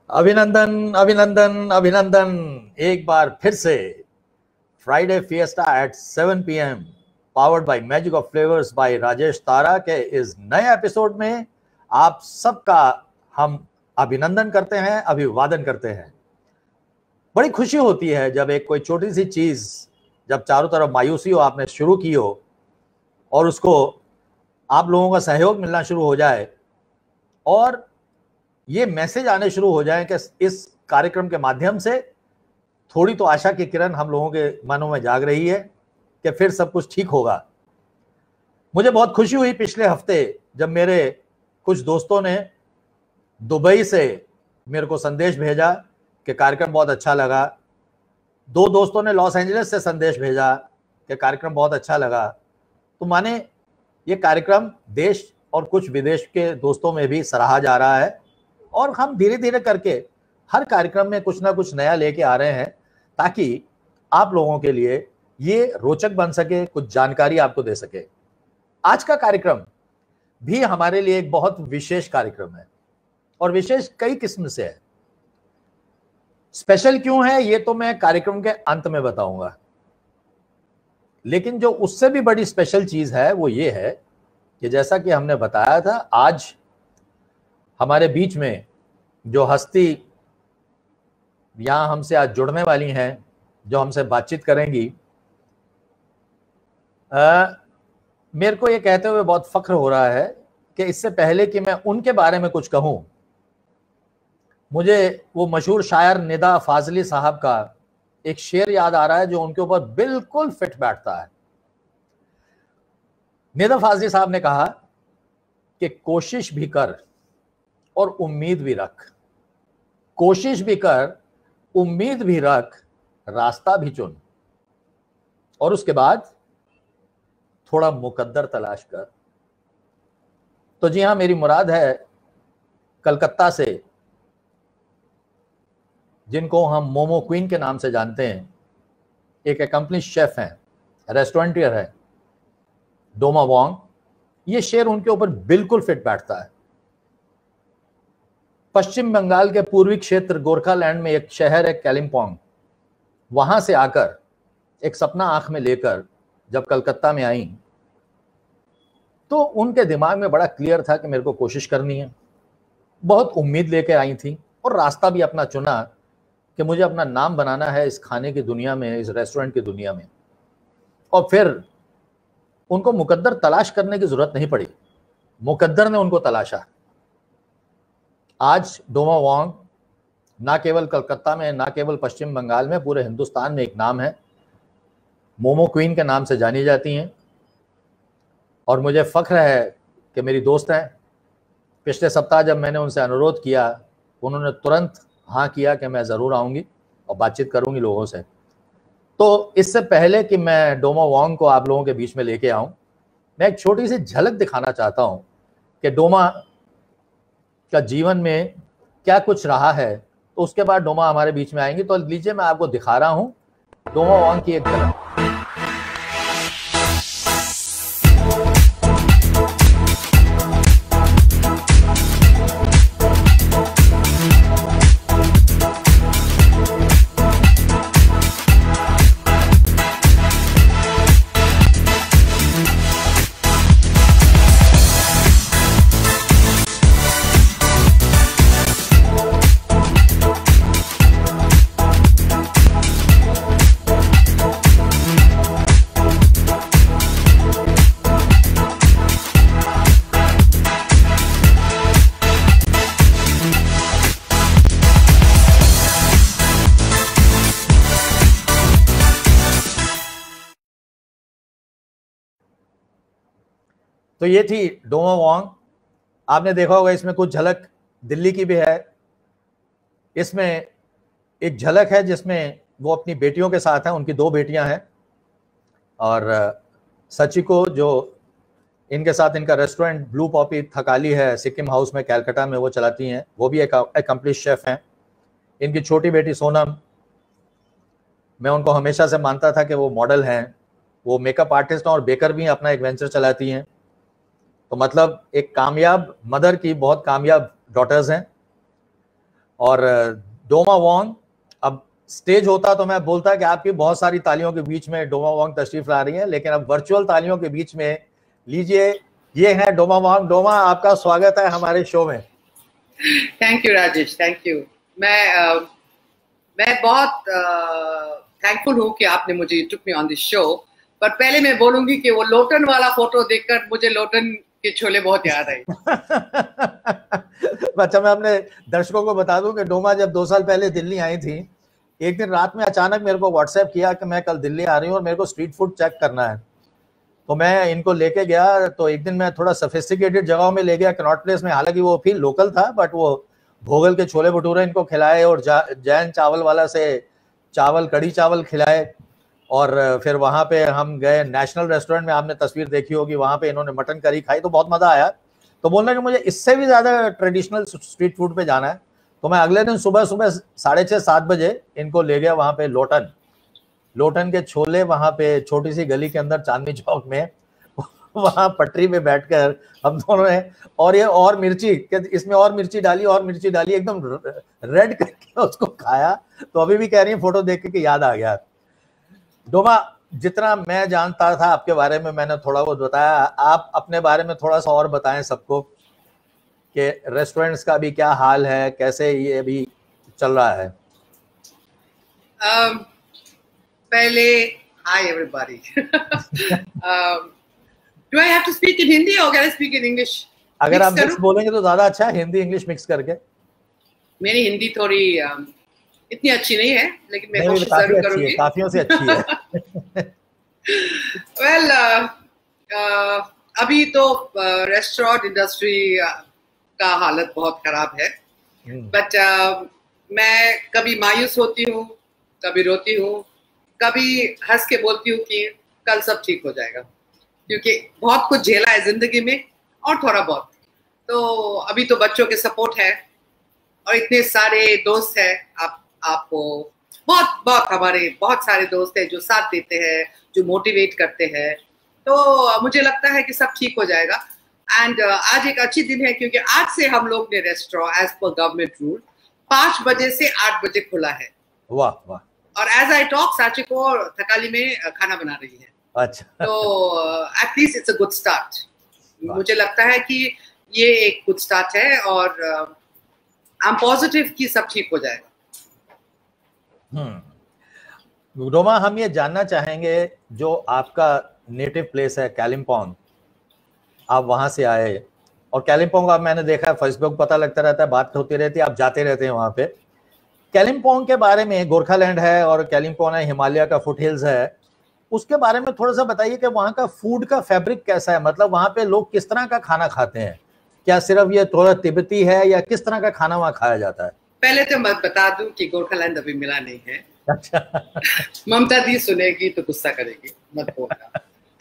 अभिनंदन अभिनंदन अभिनंदन। एक बार फिर से Friday fiesta at 7 PM powered by magic of flavours by Rajesh Tara के इस नए एपिसोड में आप सबका हम अभिनंदन करते हैं, अभिवादन करते हैं। बड़ी खुशी होती है जब एक कोई छोटी सी चीज, जब चारों तरफ मायूसी हो, आपने शुरू की हो और उसको आप लोगों का सहयोग मिलना शुरू हो जाए और ये मैसेज आने शुरू हो जाए कि इस कार्यक्रम के माध्यम से थोड़ी तो आशा की किरण हम लोगों के मनों में जाग रही है कि फिर सब कुछ ठीक होगा। मुझे बहुत खुशी हुई पिछले हफ्ते जब मेरे कुछ दोस्तों ने दुबई से मेरे को संदेश भेजा कि कार्यक्रम बहुत अच्छा लगा। दो दोस्तों ने लॉस एंजलिस से संदेश भेजा कि कार्यक्रम बहुत अच्छा लगा। तो माने ये कार्यक्रम देश और कुछ विदेश के दोस्तों में भी सराहा जा रहा है और हम धीरे धीरे करके हर कार्यक्रम में कुछ ना कुछ नया लेके आ रहे हैं ताकि आप लोगों के लिए ये रोचक बन सके, कुछ जानकारी आपको दे सके। आज का कार्यक्रम भी हमारे लिए एक बहुत विशेष कार्यक्रम है और विशेष कई किस्म से है। स्पेशल क्यों है ये तो मैं कार्यक्रम के अंत में बताऊंगा, लेकिन जो उससे भी बड़ी स्पेशल चीज है वो ये है कि जैसा कि हमने बताया था, आज हमारे बीच में जो हस्ती यहां हमसे आज जुड़ने वाली हैं, जो हमसे बातचीत करेंगी, मेरे को ये कहते हुए बहुत फख्र हो रहा है कि इससे पहले कि मैं उनके बारे में कुछ कहूं, मुझे वो मशहूर शायर निदा फाजली साहब का एक शेर याद आ रहा है जो उनके ऊपर बिल्कुल फिट बैठता है। निदा फाजली साहब ने कहा कि कोशिश भी कर और उम्मीद भी रख, कोशिश भी कर, उम्मीद भी रख, रास्ता भी चुन और उसके बाद थोड़ा मुकद्दर तलाश कर। तो जी हां, मेरी मुराद है कलकत्ता से, जिनको हम मोमो क्वीन के नाम से जानते हैं, एक एकम्प्लिश शेफ हैं, रेस्टोरेंटियर है, डोमा वोंग। ये शेर उनके ऊपर बिल्कुल फिट बैठता है। पश्चिम बंगाल के पूर्वी क्षेत्र गोरखालैंड में एक शहर है कालिम्पोंग, वहां से आकर एक सपना आंख में लेकर जब कलकत्ता में आई तो उनके दिमाग में बड़ा क्लियर था कि मेरे को कोशिश करनी है। बहुत उम्मीद लेके आई थी और रास्ता भी अपना चुना कि मुझे अपना नाम बनाना है इस खाने की दुनिया में, इस रेस्टोरेंट की दुनिया में। और फिर उनको मुकद्दर तलाश करने की जरूरत नहीं पड़ी, मुकद्दर ने उनको तलाशा। आज डोमा वोंग ना केवल कलकत्ता में, ना केवल पश्चिम बंगाल में, पूरे हिंदुस्तान में एक नाम है। मोमो क्वीन के नाम से जानी जाती हैं और मुझे फख्र है कि मेरी दोस्त हैं। पिछले सप्ताह जब मैंने उनसे अनुरोध किया, उन्होंने तुरंत हाँ किया कि मैं ज़रूर आऊँगी और बातचीत करूँगी लोगों से। तो इससे पहले कि मैं डोमा वोंग को आप लोगों के बीच में लेके आऊँ, मैं एक छोटी सी झलक दिखाना चाहता हूँ कि डोमा का जीवन में क्या कुछ रहा है। तो उसके बाद डोमा हमारे बीच में आएंगी। तो लीजिए, मैं आपको दिखा रहा हूं डोमा वोंग की एक झलक। तो ये थी डोमा वोंग। आपने देखा होगा इसमें कुछ झलक दिल्ली की भी है। इसमें एक झलक है जिसमें वो अपनी बेटियों के साथ हैं, उनकी दो बेटियां हैं, और सचिको जो इनके साथ इनका रेस्टोरेंट ब्लू पॉपी थकाली है सिक्किम हाउस में कैलकाटा में, वो चलाती हैं। वो भी एक एकम्प्लिश शेफ हैं। इनकी छोटी बेटी सोनम, मैं उनको हमेशा से मानता था कि वो मॉडल हैं। वो मेकअप आर्टिस्ट हैं और बेकर भी अपना एक वेंचर चलाती हैं। तो मतलब एक कामयाब मदर की बहुत कामयाब डॉटर्स हैं। और डोमा वोंग, अब स्टेज होता तो मैं बोलता कि आपकी बहुत सारी तालियों के बीच में डोमा वोंग तशरीफ ला रही है, लेकिन अब वर्चुअल तालियों के बीच में लीजिए, ये है डोमा वोंग। डोमा, आपका स्वागत है हमारे शो में। Thank you Rajesh, thank you. मैं बहुत थैंकफुल हूँ कि आपने मुझे took me on this show. पर पहले मैं बोलूंगी कि वो लोटन वाला फोटो देखकर मुझे लोटन के छोले बहुत याद आई। अच्छा, मैं अपने दर्शकों को बता दूं कि डोमा जब 2 साल पहले दिल्ली आई थी, एक दिन रात में अचानक मेरे को व्हाट्सएप किया कि मैं कल दिल्ली आ रही हूँ और मेरे को स्ट्रीट फूड चेक करना है। तो मैं इनको लेके गया। तो एक दिन मैं थोड़ा सोफिस्टिकेटेड जगहों में ले गया, कनॉट प्लेस में, हालांकि वो भी लोकल था, बट वो भोगल के छोले भटूरे इनको खिलाए और जैन चावल वाला से चावल, कड़ी चावल खिलाए। और फिर वहाँ पे हम गए नेशनल रेस्टोरेंट में, आपने तस्वीर देखी होगी, वहाँ पे इन्होंने मटन करी खाई, तो बहुत मजा आया। तो बोल रहे कि मुझे इससे भी ज्यादा ट्रेडिशनल स्ट्रीट फूड पे जाना है। तो मैं अगले दिन सुबह 6:30-7 बजे इनको ले गया वहाँ पे लोटन के छोले, वहाँ पे छोटी सी गली के अंदर चांदनी चौक में, वहाँ पटरी पे बैठकर हम दोनों ने, और मिर्ची, इसमें और मिर्ची डाली, एकदम रेड करके उसको खाया। तो अभी भी कह रही है फोटो देख के कि याद आ गया। डोमा, जितना मैं जानता था आपके बारे में मैंने थोड़ा बहुत बताया, आप अपने बारे में थोड़ा सा और बताएं सबको कि रेस्टोरेंट्स का भी क्या हाल है, कैसे ये भी चल रहा है। पहले hi everybody. Do I have to speak in Hindi or can I speak in English? अगर आप मिक्स बोलेंगे तो ज्यादा अच्छा है, हिंदी इंग्लिश मिक्स करके। मेरी हिंदी थोड़ी इतनी अच्छी नहीं है, लेकिन मैं कोशिश जरूर करूंगी। काफियों से अच्छी है। Well, अभी तो रेस्टोरेंट इंडस्ट्री का हालत बहुत खराब है, बट मैं कभी मायूस होती हूँ, कभी रोती हूँ, कभी हंस के बोलती हूँ कि कल सब ठीक हो जाएगा, क्योंकि बहुत कुछ झेला है जिंदगी में और थोड़ा बहुत। तो अभी तो बच्चों के सपोर्ट है और इतने सारे दोस्त हैं, आपको बहुत हमारे बहुत सारे दोस्त हैं जो साथ देते हैं, जो मोटिवेट करते हैं। तो मुझे लगता है कि सब ठीक हो जाएगा। एंड आज एक अच्छी दिन है, क्योंकि आज से हम लोग ने restaurant as per government rule 5 बजे से 8 बजे खुला है। वाह वाह। और एज आई टॉक साचिको थकाली में खाना बना रही है। अच्छा। तो at least it's a good start. मुझे लगता है कि ये एक गुड स्टार्ट है और आई एम पॉजिटिव कि सब ठीक हो जाएगा। डोमा, हम ये जानना चाहेंगे, जो आपका नेटिव प्लेस है कालिम्पोंग, आप वहां से आए, और कालिम्पोंग आप, मैंने देखा है फेसबुक, पता लगता रहता है, बात होती रहती है, आप जाते रहते हैं वहां पे। कालिम्पोंग के बारे में, गोरखालैंड है और कालिम्पोंग है, हिमालय का फुट हिल्स है, उसके बारे में थोड़ा सा बताइए कि वहाँ का फूड का फैब्रिक कैसा है। मतलब वहाँ पे लोग किस तरह का खाना खाते हैं, क्या सिर्फ ये थोड़ा तिब्बती है या किस तरह का खाना वहाँ खाया जाता है? पहले तो मैं बता दूं कि गोरखालैंड अभी मिला नहीं है। अच्छा। ममता दी सुनेगी तो गुस्सा करेगी, मत बोलना।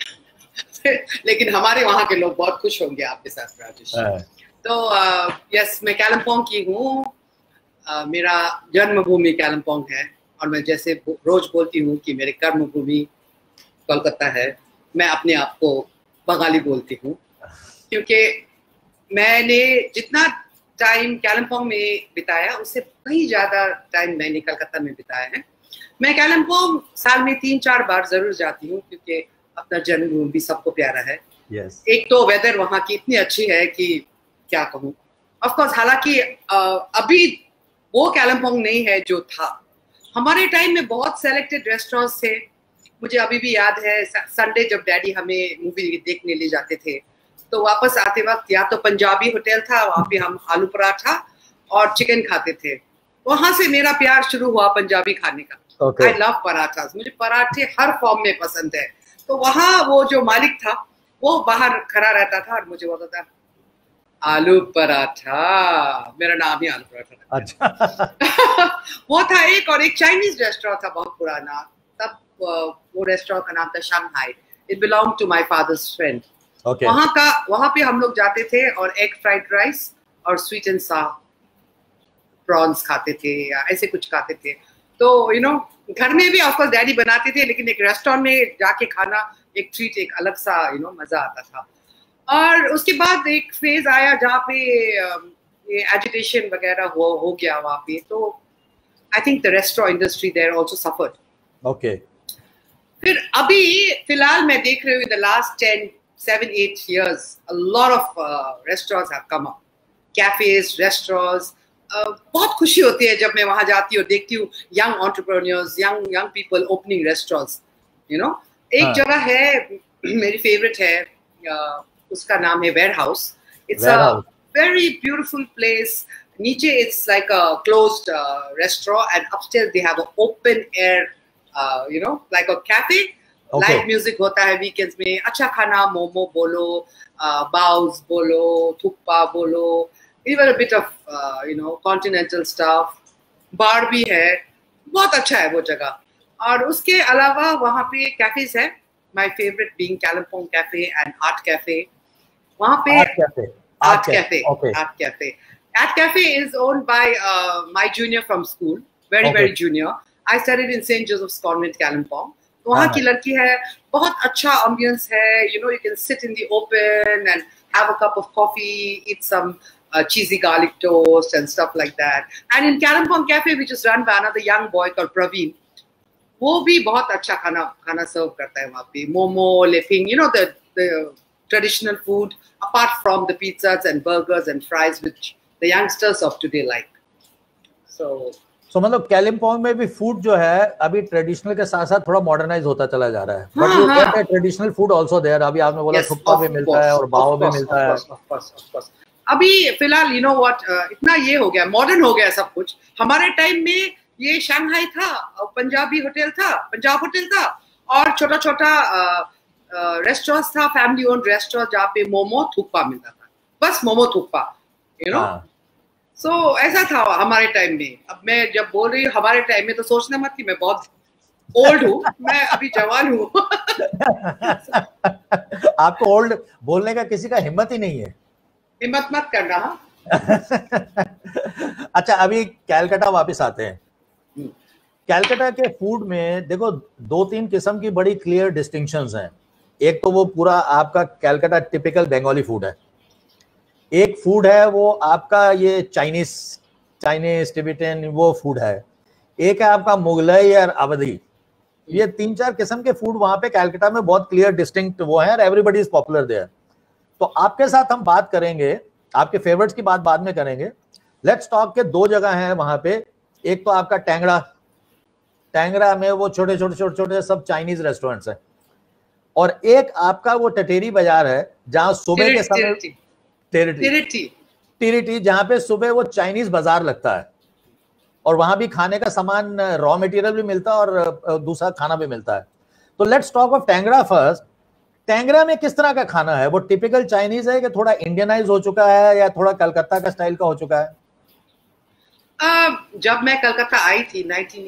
लेकिन हमारे वहाँ के लोग बहुत खुश होंगे आपके साथ राजेश। तो यस, मैं कालिम्पोंग की हूँ। मेरा जन्मभूमि कालिम्पोंग है और मैं जैसे रोज बोलती हूँ कि मेरे कर्मभूमि कोलकाता है, मैं अपने आप को बंगाली बोलती हूँ, क्योंकि मैंने जितना टाइम कालिम्पोंग में बिताया उससे कहीं ज्यादा टाइम मैंने कलकत्ता में बिताया है। मैं कालिम्पोंग साल में 3-4 बार जरूर जाती हूँ, क्योंकि अपना जन्मभूमि भी सबको प्यारा है। एक तो वेदर वहाँ की इतनी अच्छी है कि क्या कहूँ। ऑफ कोर्स, हालांकि अभी वो कालिम्पोंग नहीं है जो था। हमारे टाइम में बहुत सेलेक्टेड रेस्टोरेंट्स थे। मुझे अभी भी याद है, संडे जब डैडी हमें मूवी देखने ले जाते थे, तो वापस आते वक्त या तो पंजाबी होटल था, वहाँ पे हम आलू पराठा और चिकन खाते थे। वहां से मेरा प्यार शुरू हुआ पंजाबी खाने का। आई लव पराठा, मुझे पराठे हर फॉर्म में पसंद है। तो वहाँ वो जो मालिक था वो बाहर खड़ा रहता था और मुझे बोलता था आलू पराठा, मेरा नाम ही आलू पराठा। अच्छा। वो था एक, और एक चाइनीज रेस्टोरेंट था बहुत पुराना, तब वो रेस्टोरेंट का नाम था Shanghai. It belong to my father's friend. वहाँ पे हम लोग जाते थे और एग फ्राइड राइस और स्वीट एंड सावर प्रॉन्स खाते थे या ऐसे कुछ खाते थे। तो यू नो, घर में भी ऑफकोर्स डैडी बनाते थे, लेकिन एक रेस्टोरेंट में जाके खाना एक ट्रीट, एक अलग सा मजा आता था। और उसके बाद एक फेज आया जहाँ पे ये एजिटेशन वगैरह हो गया वहाँ पे, तो I think the restaurant industry there also suffered. Okay. फिर अभी फिलहाल मैं देख रही हूँ the last 7-8 years a lot of restaurants have come up, cafes, restaurants. बहुत खुशी होती है जब मैं वहाँ जाती हूँ, देखती हूँ young entrepreneurs, young people opening restaurants, you know. एक जगह है मेरी फेवरेट है, उसका नाम है warehouse. It's a very beautiful place. नीचे it's like a closed restaurant and upstairs they have an open air, you know, like a cafe. Live music होता है वीकेंड्स में. अच्छा खाना, मोमो बोलो, बाउस बोलो, थुप्पा बोलो, even a bit of you know continental stuff. Bar भी है, बहुत अच्छा है वो जगह. और उसके अलावा वहाँ पे कैफेज है. My favourite being Kalimpong cafe and art cafe. वहाँ पे art cafe is owned by my junior from school, very junior. I studied in saint Joseph's convent Kalimpong. वहाँ की लड़की है, बहुत अच्छा एम्बियंस है. You know, you can sit in the open and have a cup of coffee, eat some cheesy garlic toast and stuff like that. And in Kalimpong Cafe, which is run by another young boy called Praveen, वो भी बहुत अच्छा खाना सर्व करता है वहाँ पे. Momo, laphing, you know, the traditional food, apart from the pizzas and burgers and fries which the youngsters of today like. So मतलब कालिम्पोंग में भी फूड जो है अभी ट्रेडिशनल के साथ साथ थोड़ा मॉडर्नाइज होता चला जा रहा है. But you get a traditional food also there. अभी आपने बोला थुप्पा भी मिलता है और बाओ भी मिलता है. अभी फिलहाल यू नो व्हाट, इतना ये हो गया, मॉडर्न हो गया सब कुछ. हमारे टाइम में ये शंघाई था, पंजाब होटल था, और छोटा छोटा रेस्टोरेंट्स था, फैमिली ओन्ड रेस्टोरेंट, जहाँ पे मोमो थुप्पा मिलता था. बस मोमो थुप्पा, यू नो. सो ऐसा था हमारे टाइम में. अब मैं जब बोल रही हूँ हमारे टाइम में, तो सोचना मत कि मैं बहुत ओल्ड हूँ. मैं अभी जवान हूँ. आपको ओल्ड बोलने का किसी का हिम्मत ही नहीं है. हिम्मत मत करना. अच्छा, अभी कलकत्ता वापस आते हैं. कलकत्ता के फूड में देखो 2-3 किस्म की बड़ी क्लियर डिस्टिंक्शंस हैं. एक तो वो पूरा आपका कलकत्ता टिपिकल बंगाली फूड है. एक फूड है वो आपका ये चाइनीज टिबेटन वो फूड है. एक है आपका मुगलई और अवधी. ये 3-4 किस्म के फूड वहां पे कलकत्ता में बहुत क्लियर डिस्टिंक्ट वो है. Everybody is popular there. तो आपके साथ हम बात करेंगे, आपके फेवरेट्स की बात बाद में करेंगे. लेट्स टॉक के 2 जगह हैं वहां पे. एक तो आपका टैंगरा में वो छोटे सब चाइनीज रेस्टोरेंट्स हैं. और एक आपका वो टटेरी बाजार है जहां सुबह के समय टिरिटी, जहां पे सुबह वो चाइनीज बाजार लगता है और वहां भी खाने का सामान, रॉ मटेरियल भी मिलता है और दूसरा खाना भी मिलता है. तो let's talk of Tangra first. Tangra में किस तरह का खाना है? वो टिपिकल चाइनीज है कि थोड़ा इंडियनाइज हो चुका है या थोड़ा कलकत्ता का स्टाइल का हो चुका है? जब मैं कलकत्ता आई थी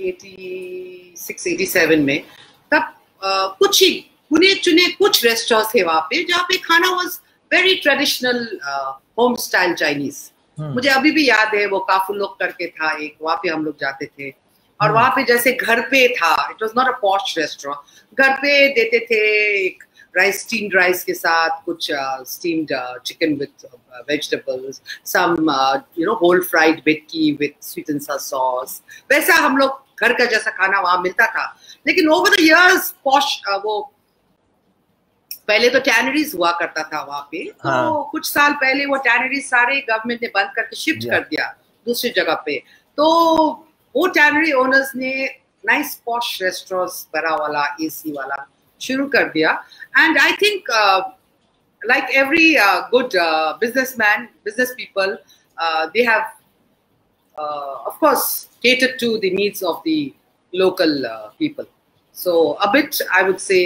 1986-87 में, तब कुछ ही चुने कुछ रेस्टोरेंट्स थे वहाँ पे जहाँ पे खाना was very traditional home style Chinese. मुझे अभी भी याद है वो काफुलोक करके था एक, वहाँ पे हम लोग जाते थे. और वहाँ पे जैसे घर पे था, it was not a posh restaurant. घर पे देते थे एक राइस, स्टीम्ड राइस के साथ कुछ steamed chicken with vegetables, some you know whole fried bhetki with sweet and sour sauce. वैसा हम लोग घर का जैसा खाना वहाँ मिलता था. लेकिन ओवर द इयर्स पॉश वो पहले तो टैनरीज हुआ करता था वहाँ पे. तो कुछ साल पहले वो टैनरीज सारे गवर्नमेंट ने बंद करके शिफ्ट कर दिया दूसरी जगह पे. तो वो टैनरी ओनर्स ने नाइस पॉश रेस्टोरेंट्स, बड़ा वाला एसी वाला शुरू कर दिया. And I think like every good businessman, business people, they have of course catered to the needs of the local people. So a bit I would say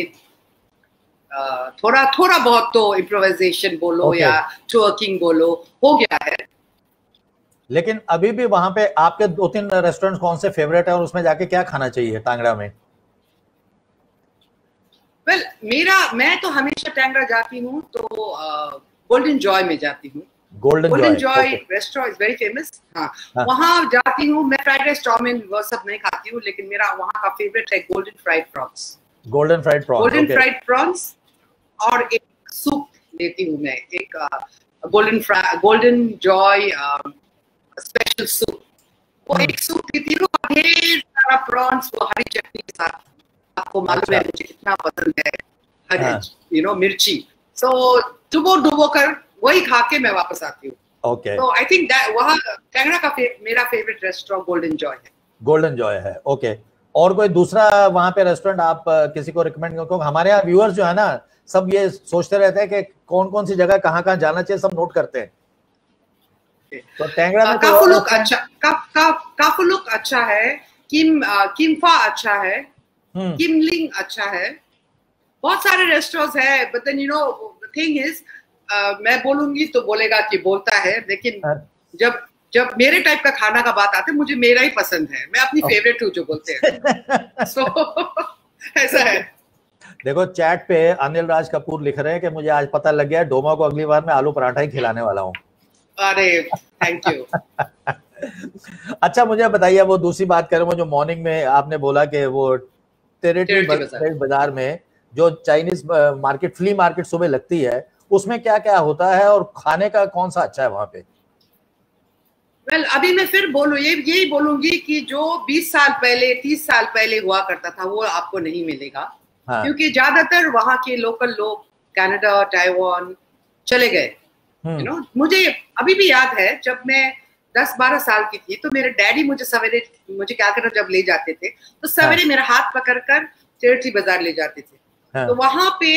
थोड़ा बहुत तो improvisation बोलो या twerking बोलो हो गया है. लेकिन अभी भी वहां पे आपके 2-3 रेस्टोरेंट कौन से फेवरेट है और उसमें जाके क्या खाना चाहिए टांगरा में? Well, मैं तो हमेशा टैंगरा जाती हूँ तो गोल्डन जॉय में जाती हूँ. Golden Joy restaurant is very famous. हाँ, वहाँ जाती हूँ मैं. फ्राइड राइस, चाउमीन वो सब नहीं खाती हूँ, लेकिन मेरा वहाँ का फेवरेट है गोल्डन फ्राइड प्रॉन्स. और एक सूप लेती हूँ मैं, एक गोल्डन जॉय स्पेशल सूप, वो एक सूप थी, तीनों ढेर सारा प्रॉन्स, वो हरी चटनी के साथ, आपको मालूम है मुझे कितना पसंद है हरी मिर्ची, सो डुबो कर वही खा के मैं वापस आती हूँ। ओके, तो आई थिंक वहाँ टेंगड़ा का मेरा फेवरेट रेस्टोरेंट गोल्डन जॉय है। गोल्डन जॉय है, ओके। और कोई दूसरा वहां पे रेस्टोरेंट आप किसी को रिकमेंड करो? क्योंकि हमारे यहाँ व्यूअर्स जो है ना, सब ये सोचते रहते हैं कि कौन कौन सी जगह कहाँ कहाँ जाना चाहिए, सब नोट करते हैं। तो टेंगड़ा में काफुलुक अच्छा है, किम्फा अच्छा है, किमलिंग अच्छा है, बहुत सारे रेस्टोरेंट्स है, बट देन थिंग इज मैं बोलूंगी तो बोलेगा कि बोलता है, लेकिन जब मेरे टाइप का खाना का बात आते, मुझे मेरा ही पसंद है, मैं अपनी फेवरेट हूँ जो बोलते हैं। सो ऐसा है। देखो चैट पे अनिल राज कपूर लिख रहे हैं कि मुझे आज पता लग गया डोमा को अगली बार मैं आलू पराठा ही खिलाने वाला हूँ। अरे थैंक यू। अच्छा मुझे बताइए, वो दूसरी बात करें, वो जो मॉर्निंग में आपने बोला कि वो टेरिटरी बाजार में जो चाइनीज मार्केट, फ्ली मार्केट सुबह लगती है, उसमें क्या क्या होता है और खाने का कौन सा अच्छा है वहां पे? Well, अभी मैं फिर यही बोलूंगी कि जो 20 साल पहले 30 साल पहले हुआ करता था वो आपको नहीं मिलेगा। हाँ। क्योंकि ज्यादातर वहाँ के लोकल लोग कनाडा, ताइवान चले गए। मुझे अभी भी याद है जब मैं 10-12 साल की थी, तो मेरे डैडी मुझे क्या करना, जब ले जाते थे तो सवेरे मेरा हाथ पकड़कर टेरिटरी बाजार ले जाते थे। हाँ। तो वहां पे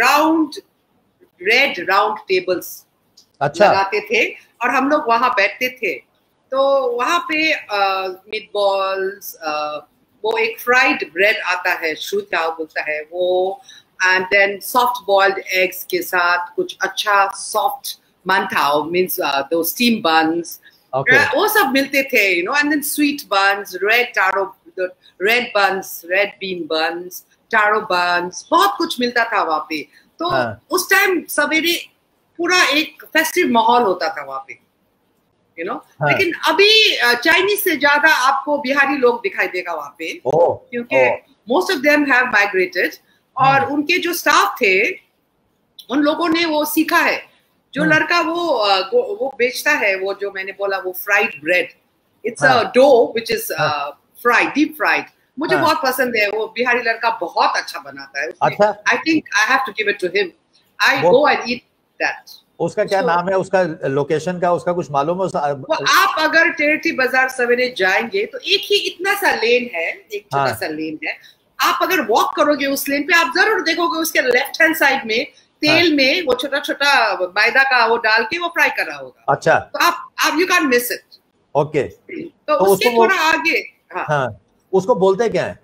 रेड राउंड टेबल्स लगाते थे और हम लोग वहां बैठते थे। तो वहां पे मीट बॉल्स, वो एक फ्राइड ब्रेड आता है, शूताओ बोलता है वो, and then soft boiled eggs के साथ कुछ अच्छा soft manthao means those steam buns, वो सब मिलते थे, and then sweet buns, red buns, red bean buns, taro buns, बहुत कुछ मिलता था वहाँ पे। तो उस टाइम सवेरे पूरा एक फेस्टिव माहौल होता था वहाँ पे, लेकिन अभी चाइनीज से ज्यादा आपको बिहारी लोग दिखाई देगा वहाँ पे, क्योंकि most of them have migrated, और उनके जो स्टाफ थे उन लोगों ने वो सीखा है। जो लड़का वो बेचता है, वो जो मैंने बोला, वो fried bread, it's a dough which is fried, deep fried, मुझे बहुत पसंद है। वो बिहारी लड़का बहुत अच्छा बनाता है। अच्छा, I think I have to give it to him, I go and eat that. उसका क्या नाम है, उसका लोकेशन का, उसका कुछ मालूम है? आप अगर टेरिटरी बाजार सवेरे जाएंगे तो एक ही इतना सा लेन है, एक छोटा सा लेन है, आप अगर वॉक करोगे उस लेन पे, आप जरूर देखोगे उसके लेफ्ट हैंड साइड में तेल में वो छोटा छोटा मैदा का वो डाल के वो फ्राई कर रहा होगा। अच्छा, तो आप you can miss it. Okay, तो उसके थोड़ा आगे। हाँ, उसको बोलते क्या है?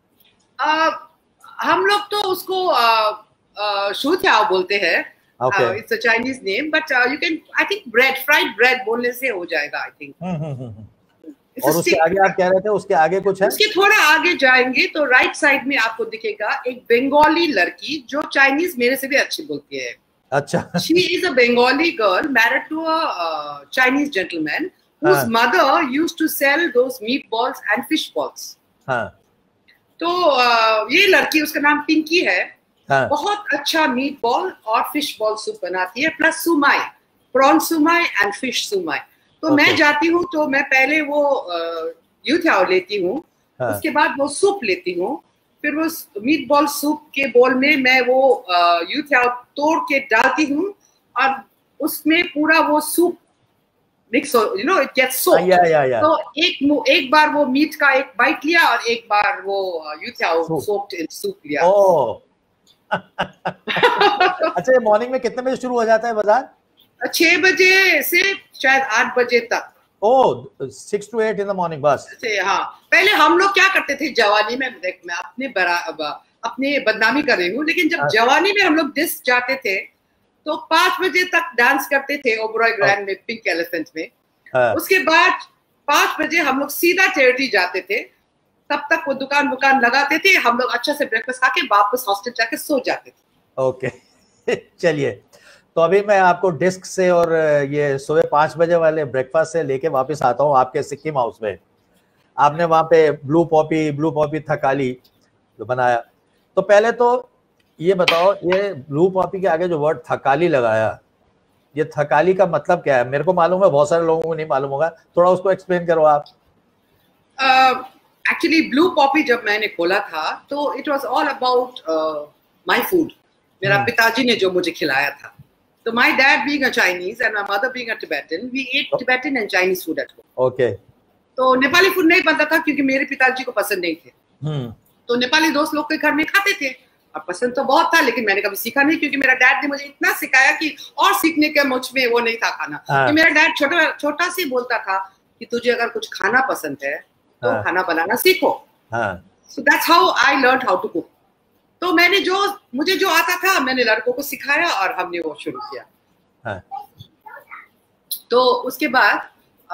हम लोग तो उसको शूथियाओ बोलते हैं। It's a Chinese name, but you can, I think fried bread बोलने से हो जाएगा, आई थिंक। और उसके आगे आप कह रहे थे, उसके आगे कुछ है? उसके थोड़ा आगे जाएंगे तो राइट साइड में आपको दिखेगा एक बंगाली लड़की जो चाइनीज मेरे से भी अच्छी बोलती है। अच्छा। She is a Bengali girl married to a Chinese gentleman whose mother used to sell those meatballs and fish balls. तो ये लड़की, उसका नाम पिंकी है, बहुत अच्छा मीट बॉल और फिश बॉल सूप बनाती है, प्लस सुमाई, प्रॉन सुमाई एंड फिश सुमाई। तो मैं जाती हूँ तो मैं पहले वो यूथियाओ लेती हूँ, उसके बाद वो सूप लेती हूँ, फिर वो मीट बॉल सूप के बोल में मैं वो यूथियाओ तोड़ के डालती हूँ और उसमें पूरा वो सूप मिक्स हो, इट गेट्स सोक्ड। तो एक बार वो मीट का एक बाइट लिया और एक बार वो यूथियाओ सोक्ड इन सूप लिया। अच्छा, मॉर्निंग में कितने बजे शुरू हो जाता है बाजार? 6 बजे से शायद 8 बजे तक। 6 to 8 इन द मॉर्निंग बस। हाँ, पहले हम लोग क्या करते थे जवानी में, मैं अपने बदनामी कर रही हूँ, लेकिन जब जवानी में हम लोग डिस्क जाते थे तो 5 बजे तक डांस करते थे ओबरॉय ग्रैंड में, पिंक एलिफेंट में। उसके बाद 5 बजे हम लोग सीधा टेरिटरी जाते थे, तब तक वो दुकान लगाते थे, हम लोग अच्छा से ब्रेकफास्ट खा के वापस हॉस्टल जाके सो जाते थे। ओके चलिए, तो अभी मैं आपको डिस्क से और ये सुबह 5 बजे वाले ब्रेकफास्ट से लेके वापस आता हूँ आपके सिक्किम हाउस में। आपने वहाँ पे ब्लू पॉपी थकाली जो बनाया, तो पहले तो ये बताओ, ये ब्लू पॉपी के आगे जो वर्ड थकाली लगाया, ये थकाली का मतलब क्या है? मेरे को मालूम है, बहुत सारे लोगों को नहीं मालूम होगा, थोड़ा उसको एक्सप्लेन करो आप। एक्चुअली ब्लू पॉपी जब मैंने खोला था तो it was all about my food. मेरा पिताजी ने जो मुझे खिलाया था। तो my dad being a Chinese and my mother being a Tibetan, we ate Tibetan and Chinese food at home. Okay. तो नेपाली फूड नहीं बनता था क्योंकि मेरे पिताजी को पसंद नहीं थे। तो नेपाली दोस्त लोग के घर में खाते थे और पसंद तो बहुत था, लेकिन मैंने कभी सीखा नहीं क्योंकि मेरा डैड ने मुझे इतना सिखाया कि और सीखने के मुझ में वो नहीं था खाना। कि मेरा डैड छोटा से बोलता था कि तुझे अगर कुछ खाना पसंद है तो खाना बनाना सीखो। So that's how I learn how to cook. तो मुझे जो आता था मैंने लड़कों को सिखाया और हमने वो शुरू किया। तो उसके बाद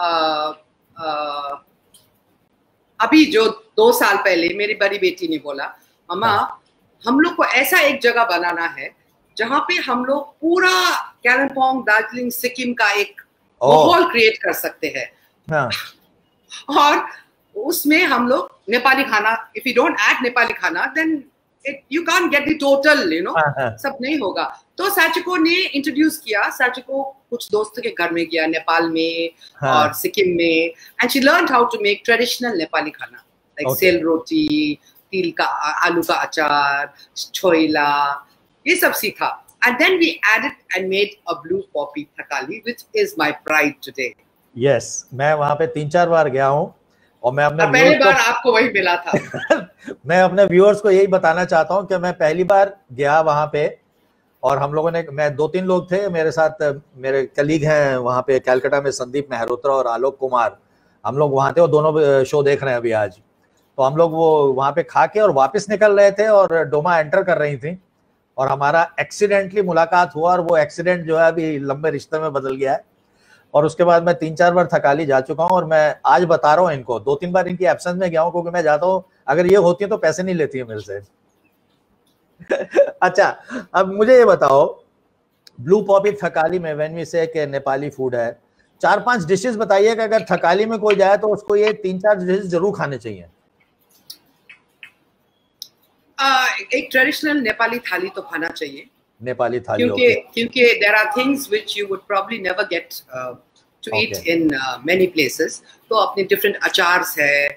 अभी जो 2 साल पहले मेरी बड़ी बेटी ने बोला, मम्मा हम लोग को ऐसा एक जगह बनाना है जहाँ पे हम लोग पूरा कालिम्पोंग, दार्जिलिंग, सिक्किम का एक माहौल क्रिएट कर सकते हैं। और उसमें हम लोग नेपाली खाना, if you don't add Nepali खाना देन you can't get the total, you know, सब नहीं होगा। तो साचिको ने इंट्रोड्यूस किया। साचिको कुछ दोस्तों के घर में गया नेपाल में और सिक्किम में, and she learned how to make traditional Nepali खाना like सेल रोटी, तिल का आलू का अचार, छोइला, ये सब सीखा। And then we added and made a blue poppy thakali, which is my pride today. Yes, मैं वहाँ पे 3-4 बार गया हूँ और मैं अपने पहली बार आपको वही मिला था। मैं अपने व्यूअर्स को यही बताना चाहता हूँ कि मैं पहली बार गया वहां पे और हम लोगों ने, मैं 2-3 लोग थे मेरे साथ, मेरे कलीग हैं वहां पे कलकत्ता में, संदीप मेहरोत्रा और आलोक कुमार, हम लोग वहां थे और दोनों शो देख रहे हैं अभी आज। तो हम लोग वो वहां पे खा के और वापस निकल रहे थे और डोमा एंटर कर रही थी और हमारा एक्सीडेंटली मुलाकात हुआ और वो एक्सीडेंट जो है अभी लंबे रिश्ते में बदल गया है। और उसके बाद मैं 3-4 बार थकाली जा चुका हूँ और मैं आज बता रहा हूँ इनको, 2-3 बार इनकी एब्सेंस में गया हूँ क्योंकि मैं जाता हूँ, अगर ये होती है तो पैसे नहीं लेती है मेरे से। अच्छा, अब मुझे ये बताओ, ब्लू पॉपी थकाली में व्हेन वी से कि नेपाली फूड है, 4-5 डिशेस बताइए कि अगर थकाली में कोई जाए तो उसको ये 3-4 डिशेस जरूर खाने चाहिए। एक ट्रेडिशनल नेपाली थाली तो खाना चाहिए। नेपाली थाली, क्योंकि there are things which you would probably never get to eat in many places। तो अपने different अचार्स है,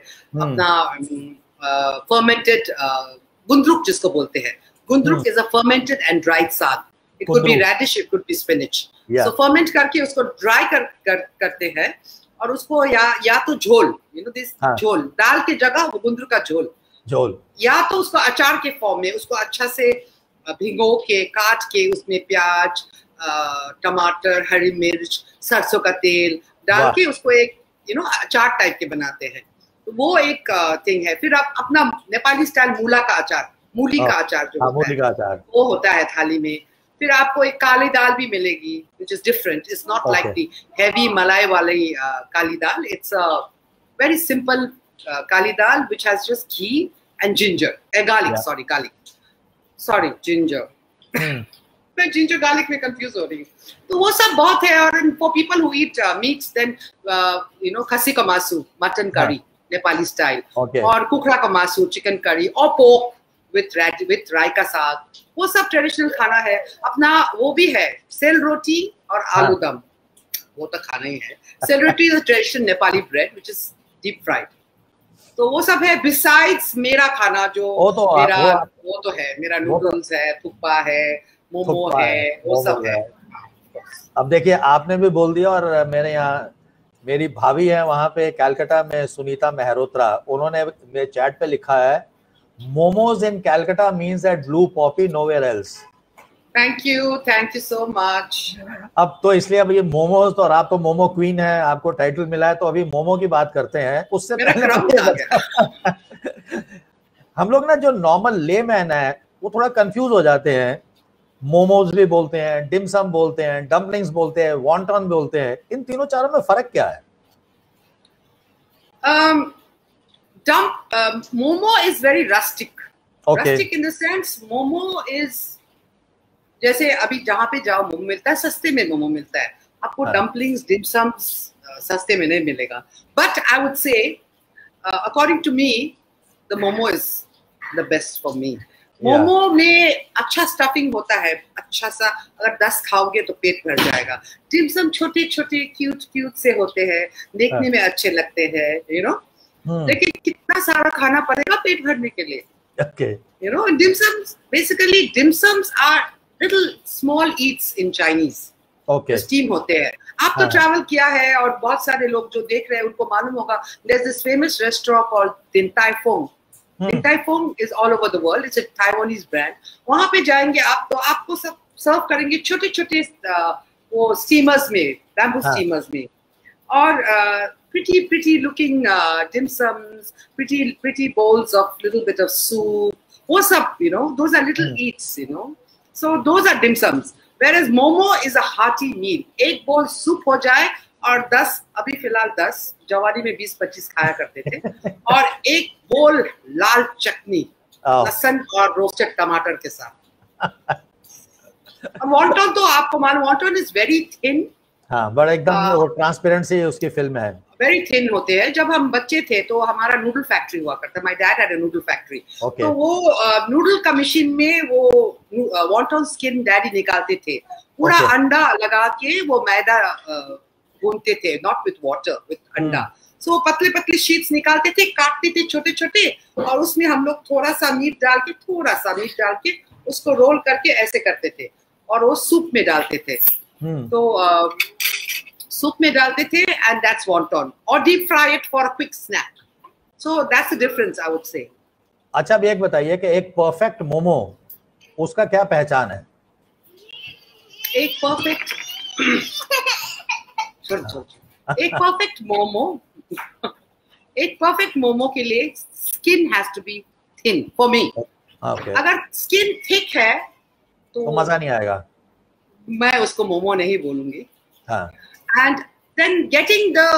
अपना fermented गुंद्रुक जिसको बोलते हैं, गुंद्रुक is a fermented and dried साग। It could be radish, it could be spinach। So ferment करके उसको dry करते हैं और उसको या तो झोल, you know this झोल, दाल के जगह वो गुंद्रुक का झोल, या तो उसको अचार के फॉर्म में उसको अच्छा से भिगो के काट के उसमें प्याज, टमाटर, हरी मिर्च, सरसों का तेल डाल के उसको एक अचार टाइप के बनाते हैं। तो वो एक थिंग है। फिर आप अपना नेपाली स्टाइल मूला का अचार, मूली का अचार जो होता है वो होता है थाली में। फिर आपको एक काली दाल भी मिलेगी which is different, it's not like the heavy मलाई वाली काली दाल, it's a very simple kali dal which has just ghee and ginger, garlic, ginger। मैं जिंजर गार्लिक में कंफ्यूज हो रही हूँ। तो वो सब बहुत है। और for people who eat meats then खसी का मासू, मटन करी नेपाली स्टाइल, और कुखरा का मासू, चिकन करी, और पोर्क विथ राई का साग, वो सब ट्रेडिशनल खाना है अपना। वो भी है सेल रोटी और आलू दम, वो तो खाना ही है। Sel roti is a traditional Nepali bread which is deep fried. तो वो सब है बिसाइड्स मेरा खाना जो वो तो है मेरा नूडल्स है, थुप्पा है, मोमो है, वो सब है। अब देखिए आपने भी बोल दिया, और मेरे यहाँ मेरी भाभी है वहां पे कलकत्ता में, सुनीता मेहरोत्रा, उन्होंने मेरे चैट पे लिखा है, momos in Calcutta means that Blue Poppy nowhere else. Thank you so much. अब तो इसलिए अब ये मोमोज, तो और आप तो मोमो क्वीन है, आपको टाइटल मिला है, तो अभी मोमो की बात करते हैं। उससे पहले हम लोग ना जो नॉर्मल लेमैन है वो थोड़ा कंफ्यूज हो जाते हैं। मोमोज भी बोलते हैं, डिमसम बोलते हैं, डम्पलिंग्स बोलते हैं, वॉन्टन बोलते हैं, इन तीनों चारों में फर्क क्या है? Momo is very rustic. Rustic in the sense momo is, जैसे अभी जहाँ पे जाओ मोमो मिलता है, सस्ते में मोमो मिलता है आपको। डम्पलिंग्स, डिमसम सस्ते में नहीं मिलेगा। But I would say according to me the momo is the best for me. Momo में अच्छा स्टफिंग होता है, अच्छा सा, अगर 10 खाओगे तो पेट भर जाएगा। डिमसम छोटे छोटे क्यूट क्यूट से होते हैं, देखने में अच्छे लगते हैं, यू नो, लेकिन कितना सारा खाना पड़ेगा पेट भरने के लिए। Okay. You know, dim sums, basically dim sums are little small eats in Chinese. Okay. Steam होते हैं। आप तो ट्रैवल किया है और बहुत सारे लोग जो देख रहे हैं उनको मालूम होगा, there's this famous restaurant called Din Tai Fung. Din Tai Fung is all over the world. It's a Taiwanese brand. वहाँ पे जाएंगे आप तो आपको सब सर्व करेंगे छोटे छोटे वो स्टीमर्स में, बैम्बू स्टीमर्स में, और pretty looking dim sums, pretty bowls of little bit of soup. What's up, you know? Those are little eats, you know. So those are dim sums. Whereas momo is a hearty meal. एक bowl soup हो जाए और 10, अभी फिलहाल 10, जवानी में 20-25 खाया करते थे, और एक बोल लाल चटनी, लहसुन और रोस्टेड टमाटर के साथ। वॉन्टन तो आपको मालूम, वॉन्टन इज वेरी थिन। हाँ, बड़ा एकदम ट्रांसपेरेंसी उसकी फिल्म है, वेरी थिन होते हैं। जब हम बच्चे थे तो हमारा नूडल फैक्ट्री हुआ करता, my dad had a noodle factory. तो वो नूडल का मशीन में वो वॉन्टन स्किन डैडी निकालते थे, पूरा अंडा लगा के वो मैदा भूनते थे, नॉट विथ वाटर, विथ अंडा। सो पतले पतले शीट्स निकालते थे, काटते थे छोटे छोटे, और उसमें हम लोग थोड़ा सा मीट डाल के उसको रोल करके ऐसे करते थे, और वो सूप में डालते थे। तो सूप में डालते थे, एंड दैट्स वॉन्टन, और deep fry it for a quick snack. So that's the difference, I would say. अच्छा, अब एक बताइए कि एक परफेक्ट मोमो, उसका क्या पहचान है? एक परफेक्ट मोमो के लिए skin has to be thin for me. अगर स्किन थिक है तो मजा नहीं आएगा, मैं उसको मोमो नहीं बोलूंगी। And then getting the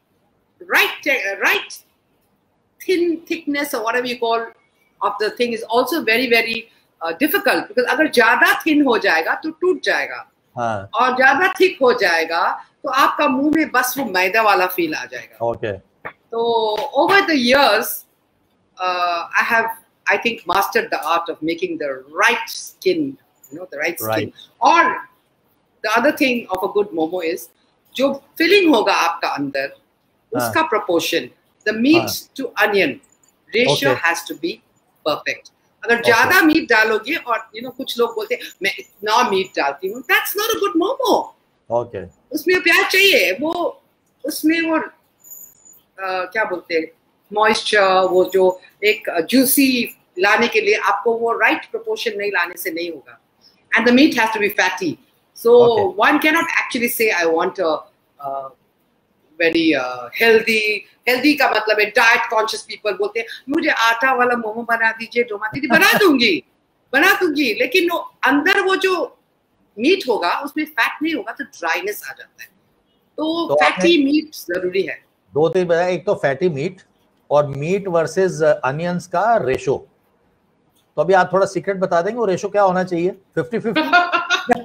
right thin thickness or whatever you call of the thing is also very difficult, because अगर ज्यादा thin हो जाएगा तो टूट जाएगा, और ज्यादा thick हो जाएगा तो आपका मुंह में बस वो मैदा वाला फील आ जाएगा। Okay. So over the years, I think mastered the art of making the right skin, you know, the right skin. Or the other thing of a good momo is जो फिलिंग होगा आपका अंदर, उसका proportion, the meat to onion ratio has to be perfect. अगर ज्यादा meet डालोगे, और you know कुछ लोग बोलते हैं मैं इतना मीट डालती हूँ, that's not a good momo. Okay, उसमें प्याज चाहिए, वो उसमें वो क्या बोलते हैं, मॉइस्चर, वो जो एक जूसी लाने के लिए आपको वो राइट प्रोपोर्शन नहीं लाने से नहीं होगा, and the meat has to be fatty. So one cannot actually say I want a very healthy का मतलब है diet conscious people बोलते हैं मुझे आटा वाला मोमो बना दीजिए, डोमा दीदी, बना दूंगी, लेकिन वो अंदर वो जो मीट होगा उसमें फैट नहीं होगा तो ड्राइनेस आ जाता है। तो फैटी मीट जरूरी है। दो तीन बताया, एक तो फैटी मीट और मीट वर्सेस अनियंस का रेशो। तो अभी आप थोड़ा सीक्रेट बता देंगे वो रेशो क्या होना चाहिए? 50-50?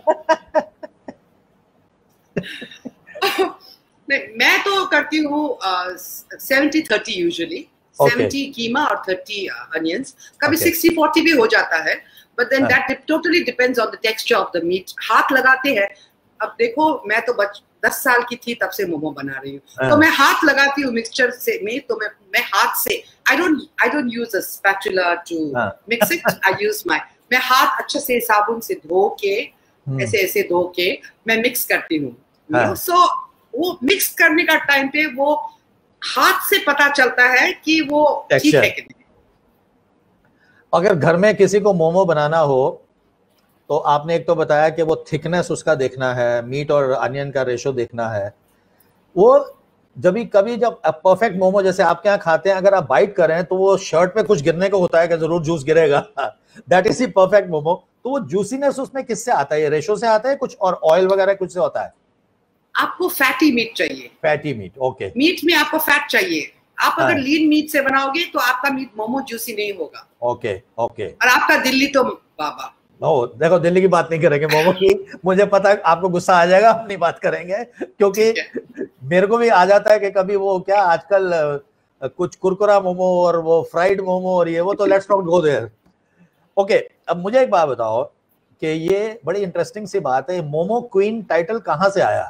मैं तो करती हूँ 70-30 यूजुअली, 70 कीमा और 30 अनियंस। कभी 60-40 भी हो जाता है, but then that totally depends on the texture of the meat. हाथ लगाते हैं, अब देखो मैं तो 10 साल की थी तब से मोमो बना रही हूँ, तो मैं हाथ लगाती हूँ मिक्सचर से में, तो मैं हाथ से I don't use a spatula to mix it. मैं हाथ अच्छे से साबुन से धो के ऐसे धो के मैं मिक्स करती हूँ। So वो मिक्स करने का टाइम पे वो हाथ से पता चलता है कि वो ठीक है कि नहीं। अगर घर में किसी को मोमो बनाना हो तो आपने एक तो बताया कि वो थिकनेस उसका देखना है, मीट और अनियन का रेशो देखना है। वो जब परफेक्ट मोमो जैसे आपके यहाँ खाते हैं, अगर आप बाइट करें तो वो शर्ट पे कुछ गिरने को होता है कि जरूर जूस गिरेगा, that is the perfect momo. तो वो जूसीनेस उसमें किससे आता है? रेशो से आता है कुछ, और ऑयल वगैरह कुछ से होता है? आपको फैटी मीट चाहिए। Fatty meat, okay. मीट में आपको फैट चाहिए। आप अगर लीन मीट से बनाओगे तो आपका मीट मोमो जूसी नहीं होगा। ओके। और आपका दिल्ली तो बाबा, देखो दिल्ली की बात नहीं करेंगे मोमो की, मुझे पता है आपको गुस्सा आ जाएगा, अपनी बात करेंगे, क्योंकि मेरे को भी आ जाता है कि कभी वो क्या आजकल कुछ कुरकुरा मोमो और वो फ्राइड मोमो और ये वो, तो let's not go there. Okay, अब मुझे एक बात बताओ कि ये बड़ी इंटरेस्टिंग सी बात है, मोमो क्वीन टाइटल कहाँ से आया?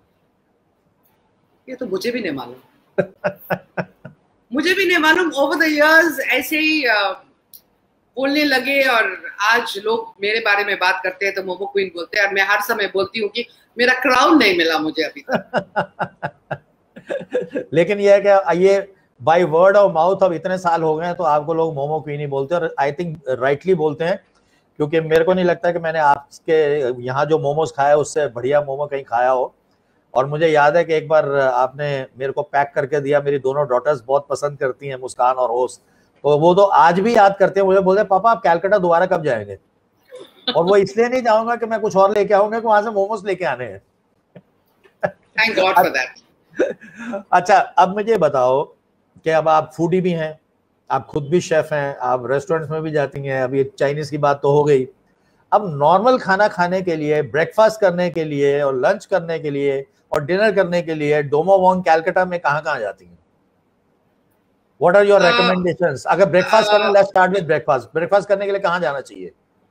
ये तो मुझे भी नहीं मालूम। मुझे भी नहीं मालूम। ओवर द इयर्स ऐसे ही बोलने लगे और आज लोग मेरे बारे में बात करते हैं तो मोमो क्वीन बोलते हैं, और मैं हर समय बोलती हूँ कि मेरा क्राउन नहीं मिला मुझे अभी तक। लेकिन ये है कि ये बाय वर्ड ऑफ माउथ अब इतने साल हो गए हैं तो आपको लोग मोमो क्वीन ही बोलते हैं, और आई थिंक राइटली बोलते हैं, क्योंकि मेरे को नहीं लगता कि मैंने आपके यहाँ जो मोमोज खाया उससे बढ़िया मोमो कहीं खाया हो। और मुझे याद है कि एक बार आपने मेरे को पैक करके दिया, मेरी दोनों डॉटर्स बहुत पसंद करती हैं, मुस्कान और होस्ट, तो वो तो आज भी याद करते हैं, मुझे बोलते हैं पापा आप कैलकाटा दोबारा कब जाएंगे? और वो इसलिए नहीं जाऊंगा कि मैं कुछ और लेके आऊंगा, कि वहां से मोमोज लेके आने हैं। Thank God for that. अच्छा, अब मुझे बताओ कि अब आप फूडी भी हैं, आप खुद भी शेफ हैं, आप रेस्टोरेंट्स में भी जाती हैं, अभी चाइनीज की बात तो हो गई, अब नॉर्मल खाना खाने के लिए, ब्रेकफास्ट करने के लिए और लंच करने के लिए और डिनर करने के लिए डोमो वोंग कैलकाटा में कहाँ जाती हैं? What are your recommendations? अगर ब्रेकफास्ट करना, let's start with breakfast. Breakfast करने के लिए कहाँ जाना चाहिए?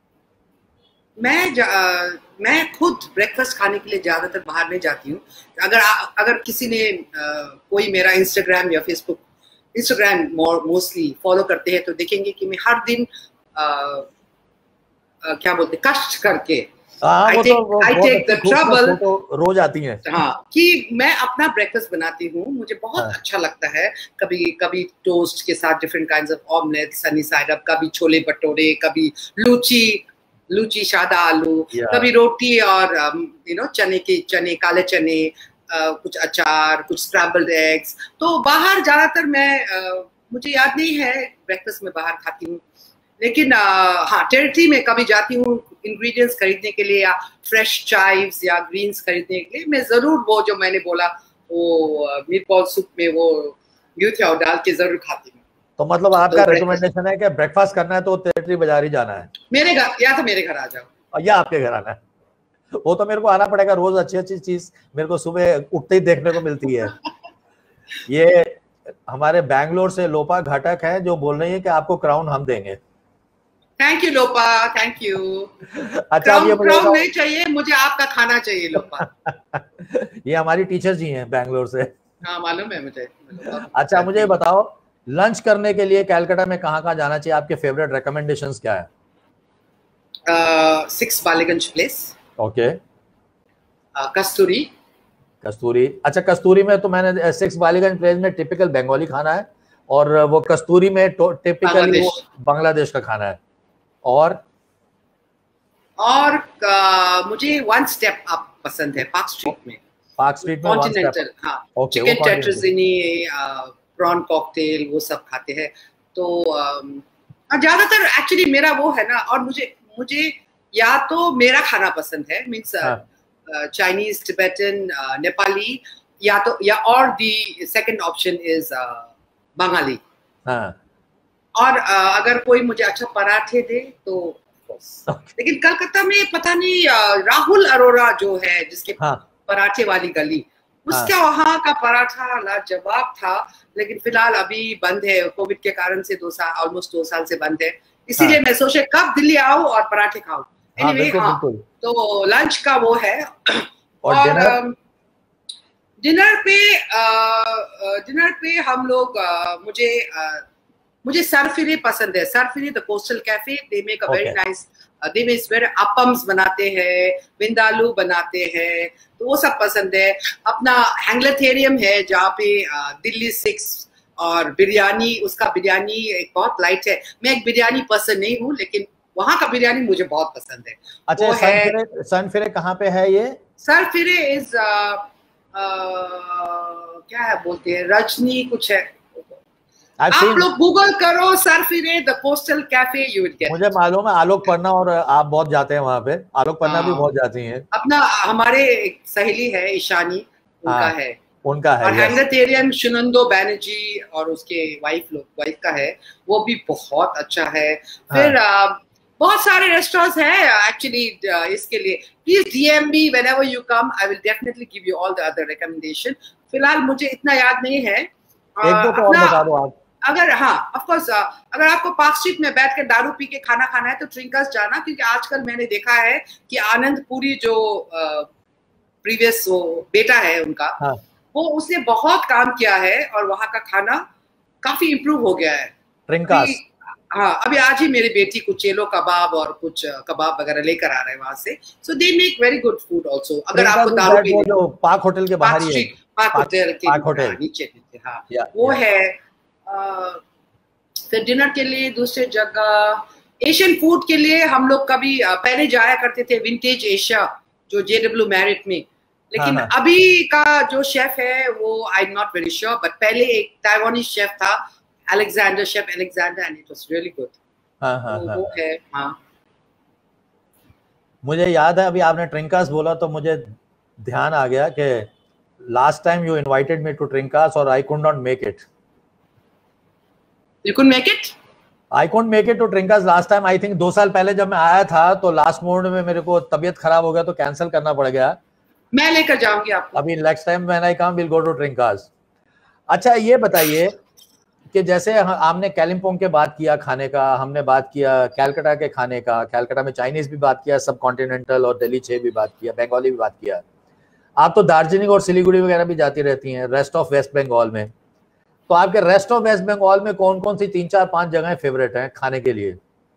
मैं खुद ब्रेकफास्ट खाने के लिए ज्यादातर बाहर नहीं जाती हूँ। अगर किसी ने कोई मेरा इंस्टाग्राम या फेसबुक, इंस्टाग्राम मोस्टली फॉलो करते हैं तो देखेंगे कि मैं हर दिन क्या बोलते कष्ट करके I take the trouble, रोज आती हैं, हाँ, कि मैं अपना ब्रेकफास्ट बनाती हूँ। मुझे बहुत अच्छा लगता है। कभी टोस्ट के साथ different kinds of omelette, sunny side up, कभी छोले भटूरे, कभी लूची सादा आलू, कभी रोटी और चने, काले चने, कुछ अचार, कुछ स्क्रैम्बल्ड एग्स। तो बाहर ज्यादातर मैं मुझे याद नहीं है ब्रेकफास्ट में बाहर खाती हूँ, लेकिन हाँ, टेरिटरी में कभी जाती हूँ इंग्रेडिएंट्स खरीदने के लिए, या फ्रेश चाइव्स या ग्रीन्स खरीदने के लिए, मैं जरूर वो जो मैंने बोला वो मीटबॉल सूप में वो यूथियाओ डाल के जरूर खाती हूँ। तो मतलब आपका रिकमेंडेशन है कि ब्रेकफास्ट करना है तो टेरिटरी बाजार ही जाना है? मेरे घर, या तो मेरे घर आ जाओ या आपके घर आना है। वो तो मेरे को आना पड़ेगा, रोज अच्छी चीज मेरे को सुबह उठते ही देखने को मिलती है। ये हमारे बैंगलोर से लोपा घटक है जो बोल रही है कि आपको क्राउन हम देंगे। Thank you Lopa, thank you. अच्छा, क्राउन नहीं चाहिए मुझे, आपका खाना चाहिए लोपा। ये हमारी टीचर जी हैं बैंगलोर से। हाँ, मालूम है मुझे। अच्छा, मुझे बताओ लंच करने के लिए कैलकाटा में कहाँ जाना चाहिए? आपके फेवरेट रिकमेंडेशंस क्या है? 6 बालीगंज प्लेस। ओके। कस्तूरी। अच्छा, कस्तूरी में तो मैंने 6 बालीगंज प्लेस में टिपिकल बंगाली खाना है, और वो कस्तूरी में टिपिकली वो बांग्लादेश का खाना है। और मुझे वन स्टेप अप पसंद है, पार्क स्ट्रीट में कॉन्टिनेंटल। हाँ, चिकन टेट्राजिनी, प्रॉन कॉकटेल, वो सब खाते हैं। तो ज्यादातर एक्चुअली मेरा वो है ना, और मुझे या तो मेरा खाना पसंद है, मीन्स चाइनीज, टिबेटन, नेपाली, या और the second option is Bengali. और अगर कोई मुझे अच्छा पराठे दे तो लेकिन कलकत्ता में पता नहीं, राहुल अरोरा जो है जिसके पराठे वाली गली, उसका वहाँ का पराठा लाजवाब था, लेकिन फिलहाल अभी बंद है कोविड के कारण से। ऑलमोस्ट 2 साल से बंद है, इसीलिए मैं सोचे कब दिल्ली आऊँ और पराठे खाऊं। एनीवे, हाँ, तो लंच का वो है। और डिनर पे हम लोग मुझे सरफिरे पसंद है। सरफिरे, the Coastal Cafe, they make a very nice, they make very appams बनाते हैं, विंदालू बनाते हैं, तो वो सब पसंद है। अपना हैंगलेथेरियम है जहाँ पे दिल्ली 6 और बिरयानी, उसका बिरयानी एक बहुत लाइट है। मैं एक बिरयानी पसंद नहीं हूँ, लेकिन वहाँ का बिरयानी मुझे बहुत पसंद है। अच्छा, सरफिरे कहाँ पे है ये? सरफिरे इज क्या है बोलते हैं, रजनी कुछ है। आप लोग गूगल करो सरफिरे the Coastal Cafe, you will get. मुझे मालूम है आलोक पन्ना और आप बहुत जाते हैं वहाँ पे, आलोक पन्ना भी बहुत जाती हैं। अपना हमारे एक सहेली है ईशानी, उनका है। और हैंगलेथेरियम शुनंदो बैनर्जी और उसके वाइफ का है, वो भी बहुत अच्छा है। फिर बहुत सारे रेस्टोरेंट्स हैं एक्चुअली इसके लिए। Please DM me whenever you come, I will definitely give you all the other recommendation. फिलहाल मुझे इतना याद नहीं है। एक दो तो और बता दो आप। अगर हाँ ऑफ कोर्स अगर आपको पार्क स्ट्रीट में बैठ कर दारू पी के खाना खाना है तो ट्रिंकर्स जाना, क्योंकि आजकल मैंने देखा है कि आनंद पुरी जो प्रीवियस वो बेटा है उनका, हाँ, वो उसने बहुत काम किया है और वहाँ का खाना काफी इम्प्रूव हो गया है। ट्रिंकास। हाँ, अभी आज ही मेरी बेटी कुछ चेलो कबाब और कुछ कबाब वगैरह लेकर आ रहे हैं वहां से। So they make very good food also. अगर आपको दारू पी, वो जो पार्क होटल के बाहर ही है, पार्क होटल के नीचे हाँ वो है। फिर डिनर के लिए दूसरे जगह, एशियन फूड के लिए हम लोग कभी पहले जाया करते थे विंटेज एशिया जो JW मैरिट में, लेकिन अभी का जो शेफ है वो I am not very sure, but पहले एक ताइवानी शेफ था Alexander, chef Alexander, and it was really good. वो है। हाँ, मुझे याद है अभी आपने ट्रिंकास बोला तो मुझे ध्यान आ गया कि last time you invited me to Trincas और I could not make it. You couldn't make it? I couldn't make it to Trinkas last time. I think 2 साल पहले जब मैं आया था तो लास्ट मोमेंट में मेरे को तबीयत खराब हो गया तो कैंसिल करना पड़ गया। मैं लेकर जाऊंगी आपको। अभी next time when I come will go to Trinkas। अच्छा ये बताइए कि जैसे हमने कालिम्पोंग के बात किया खाने का, हमने बात किया कैलकाटा के खाने का, कैलकाटा में चाइनीज भी बात किया, सब कॉन्टिनेंटल और दिल्ली छे भी बात किया, बंगाली भी बात किया। आप तो दार्जिलिंग और सिलीगुड़ी वगैरह भी जाती रहती हैं, रेस्ट ऑफ वेस्ट बंगाल में, तो आपके रेस्ट ऑफ वेस्ट बंगाल में कौन कौन सी 3, 4, 5 जगहें फेवरेट हैं खाने के लिए?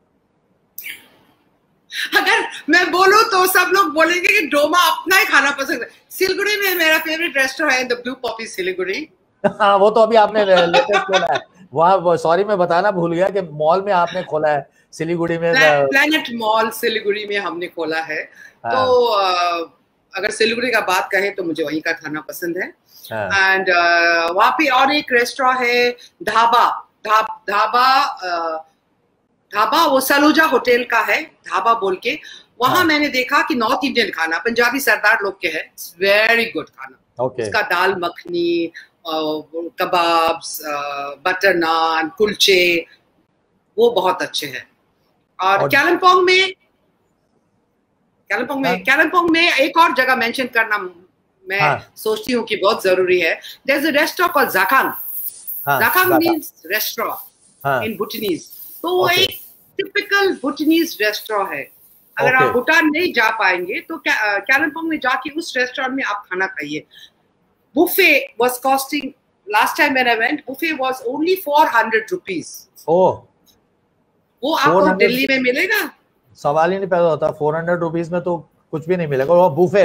अगर मैं बोलूं तो सब लोग बोलेंगे कि डोमा अपना ही खाना पसंद है। सिलीगुड़ी में मेरा फेवरेट रेस्टोरेंट है द ब्लू पॉपी सिलीगुड़ी। हाँ, वो तो अभी आपने लेटेस्ट खोला है वहाँ, सॉरी मैं बताना भूल गया कि मॉल में आपने खोला है सिलीगुड़ी में, प्लैनेट मॉल सिलीगुड़ी में हमने खोला है। तो अगर सिलीगुड़ी का बात कहें तो मुझे वहीं का खाना पसंद है। एंड वहाँ पे और एक रेस्टोरेंट है ढाबा वो सलूजा होटल का है, ढाबा बोल के। वहां मैंने देखा कि नॉर्थ इंडियन खाना, पंजाबी सरदार लोग के है, वेरी गुड खाना। उसका दाल मखनी, कबाब्स, बटर नान, कुलचे, वो बहुत अच्छे हैं। और कालिम्पोंग में एक और जगह मेंशन करना मैं सोचती हूँ कि बहुत जरूरी है। There is a restaurant called Zakang means restaurant in Bhutanese. तो वो एक टिपिकल भूटानीज रेस्टोरेंट है। अगर आप भूटान नहीं जा पाएंगे तो कालिम्पोंग में जाके उस रेस्टोरेंट में आप खाना खाइए। Buffet was costing, last time when I went, buffet was only 400 rupees. वो आपको दिल्ली में मिलेगा? सवाल ही नहीं पैदा होता, 400 रुपीस में तो कुछ भी नहीं मिलेगा। वो बुफे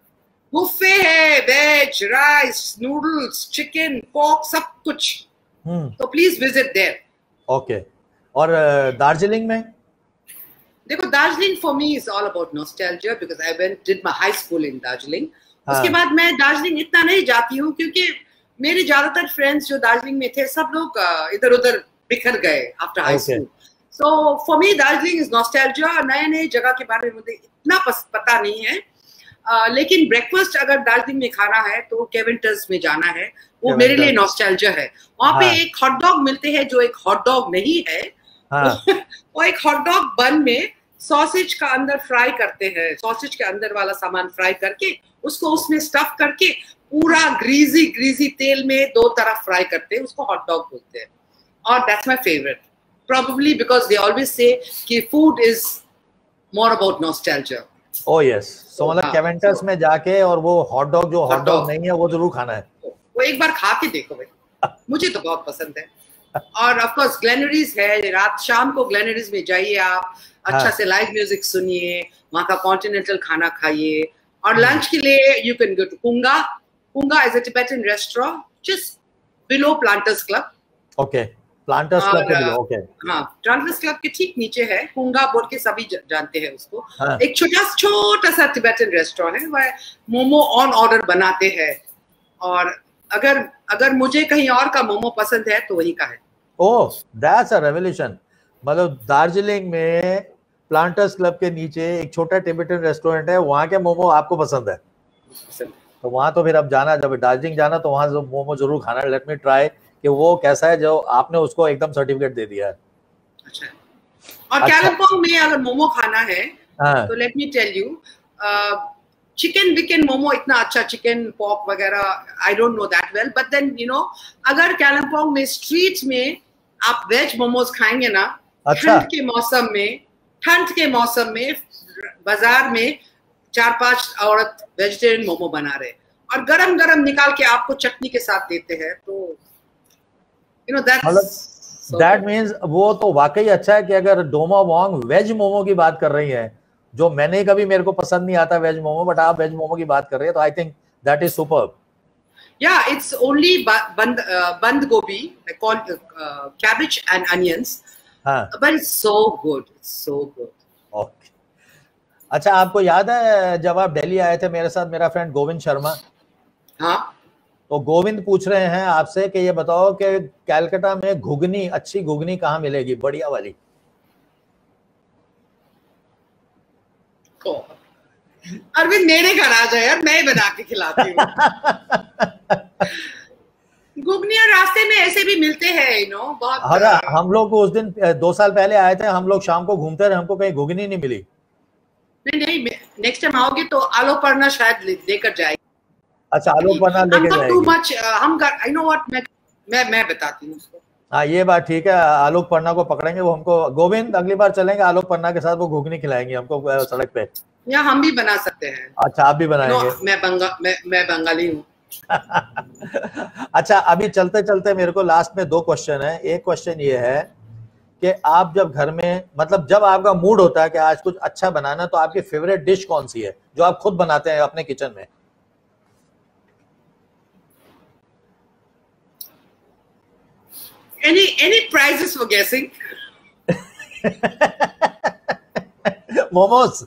है, veg, rice, noodles, chicken, pork, सब कुछ। तो प्लीज विजिट देयर। ओके। और दार्जिलिंग में? देखो, Darjeeling for me is all about nostalgia because I went did my high school in Darjeeling. उसके बाद मैं दार्जिलिंग इतना नहीं जाती हूँ क्योंकि मेरे ज्यादातर फ्रेंड्स जो दार्जिलिंग में थे सब लोग इधर उधर बिखर गए after high school. So for me Darjeeling is nostalgia. नए नए जगह के बारे में मुझे इतना पता नहीं है, लेकिन ब्रेकफास्ट अगर दार्जिलिंग में खाना है तो केवेंटर्स में जाना है, वो मेरे लिए नॉस्टैल्जिया है। वहाँ पे एक हॉट डॉग मिलते हैं जो एक हॉट डॉग नहीं है। वो एक हॉट डॉग बन में सॉसेज का अंदर फ्राई करते हैं, सॉसेज के अंदर वाला सामान फ्राई करके उसको उसमें स्टफ करके पूरा ग्रीजी तेल में 2 तरफ फ्राई करते हैं, उसको हॉट डॉग बोलते हैं। और that's my favourite, probably because they always say कि food is more about nostalgia. Oh yes, so मतलब केवेंटर्स में जाके और वो हॉट डॉग जो हॉट डॉग नहीं है वो जरूर खाना है। वो एक बार खा के देखो भाई, मुझे तो बहुत पसंद है। और ऑफ कोर्स ग्लेनरीज है, रात शाम को ग्लेनरीज में जाइए आप, अच्छा से लाइव म्यूजिक सुनिए, वहाँ का कॉन्टिनेंटल खाना खाइए। और लंच के लिए you can go to Kunga is a Tibetan restaurant just below Planters Club. Okay, Planters Club के बिलो। ओके, हाँ, प्लांटर्स क्लब के ठीक नीचे है, कुंगा बोल के सभी जानते हैं उसको। एक छोटा सा टिबेटन रेस्टोरेंट है, वह मोमो ऑन ऑर्डर बनाते हैं। और अगर मुझे कहीं और का मोमो पसंद है तो वही का है। Oh, that's a revolution. मतलब दार्जिलिंग में प्लांटर्स क्लब के नीचे एक छोटा टिबेटन रेस्टोरेंट है, वहाँ के मोमो आपको पसंद है? तो वहाँ तो फिर अब जाना, जब दार्जिलिंग जाना तो वहाँ मोमो जरूर खाना। लेट मी ट्राई कि वो कैसा है जो आपने उसको एकदम सर्टिफिकेट दे दिया है। अच्छा। और कालिम्पोंग में अगर मोमो खाना है तो let me tell you, chicken विकन मोमो इतना अच्छा, चिकन पॉप वगैरह I don't know that well, but then you know अगर कालिम्पोंग में स्ट्रीट में आप वेज मोमोज खाएंगे ना, अच्छा। ठंड के मौसम में बाजार में 4-5 औरत वेजिटेरियन मोमो बना रहे और गरम गरम निकाल के आपको चटनी के साथ देते हैं, तो दैट मीन्स वो तो वाकई अच्छा है कि अगर डोमा वोंग वेज मोमो की बात कर रही है, जो मैंने कभी, मेरे को पसंद नहीं आता वेज मोमो, बट आप वेज मोमो की बात कर रहे हैं, तो I think that is superb. Yeah, it's only band gobi, I call cabbage and onions. But it's so good. It's so good. Okay. अच्छा, आपको याद है जब आप दिल्ली आए थे मेरे साथ, मेरा फ्रेंड गोविंद शर्मा? हाँ। तो गोविंद पूछ रहे हैं आपसे कि ये बताओ कि कलकत्ता में घुगनी, अच्छी घुगनी कहाँ मिलेगी, बढ़िया वाली? अरविंद मेरे घर आ जाए यार, मैं बना के खिलाती हूँ। घुगनी और रास्ते में ऐसे भी मिलते हैं, बहुत। हम लोग उस दिन 2 साल पहले आए थे, हम लोग शाम को घूमते रहे, हमको कहीं घुगनी नहीं मिली। नहीं, नेक्स्ट टाइम आओगे तो आलू पन्ना शायद लेकर जाएगी। अच्छा, आलू पन्ना लेके जाएगी। Too much I know what, मैं बताती हूँ उसको। हाँ, ये बात ठीक है, आलोक पन्ना को पकड़ेंगे, वो हमको, गोविंद अगली बार चलेंगे आलोक पन्ना के साथ, वो घुगनी खिलाएंगे हमको सड़क पे। या हम भी बना सकते हैं। अच्छा, आप भी बनाएंगे? मैं बंगाली हूँ। अच्छा, अभी चलते चलते मेरे को लास्ट में 2 क्वेश्चन है। एक क्वेश्चन ये है कि आप जब घर में, मतलब जब आपका मूड होता है कि आज कुछ अच्छा बनाना, तो आपकी फेवरेट डिश कौन सी है जो आप खुद बनाते हैं अपने किचन में? Any prizes for guessing? Momos.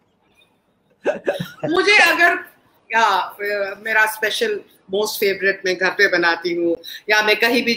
मुझे अगर मेरा स्पेशल मोस्ट फेवरेट मैं घर पे बनाती हूँ या मैं कहीं भी,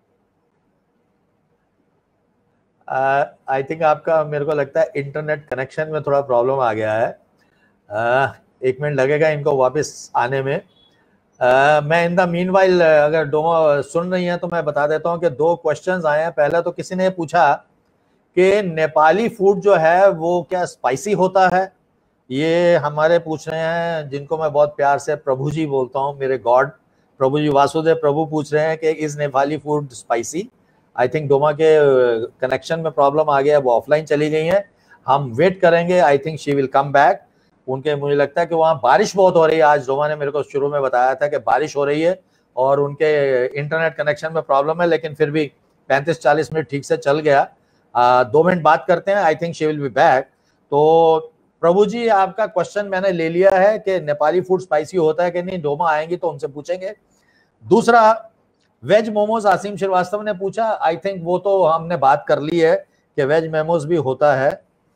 आई थिंक आपका, मेरे को लगता है इंटरनेट कनेक्शन में थोड़ा प्रॉब्लम आ गया है। 1 मिनट लगेगा इनको वापस आने में। मैं इन द मीनवाइल, अगर डोमा सुन रही हैं तो मैं बता देता हूं कि 2 क्वेश्चंस आए हैं। पहला तो किसी ने पूछा कि नेपाली फूड जो है वो क्या स्पाइसी होता है? ये हमारे पूछ रहे हैं, जिनको मैं बहुत प्यार से प्रभु जी बोलता हूं, मेरे गॉड प्रभु जी, वासुदेव प्रभु पूछ रहे हैं कि is Nepali food spicy? I think Doma के कनेक्शन में प्रॉब्लम आ गया है, वो ऑफलाइन चली गई हैं। हम वेट करेंगे, I think she will come back. उनके, मुझे लगता है कि वहाँ बारिश बहुत हो रही है आज। डोमा ने मेरे को शुरू में बताया था कि बारिश हो रही है और उनके इंटरनेट कनेक्शन में प्रॉब्लम है, लेकिन फिर भी 35-40 मिनट ठीक से चल गया। 2 मिनट बात करते हैं, I think she will be back. तो प्रभु जी, आपका क्वेश्चन मैंने ले लिया है कि नेपाली फूड स्पाइसी होता है कि नहीं, डोमा आएंगी तो उनसे पूछेंगे। दूसरा, वेज मोमोज आसिम श्रीवास्तव ने पूछा, आई थिंक वो तो हमने बात कर ली है कि वेज मोमोज भी होता है।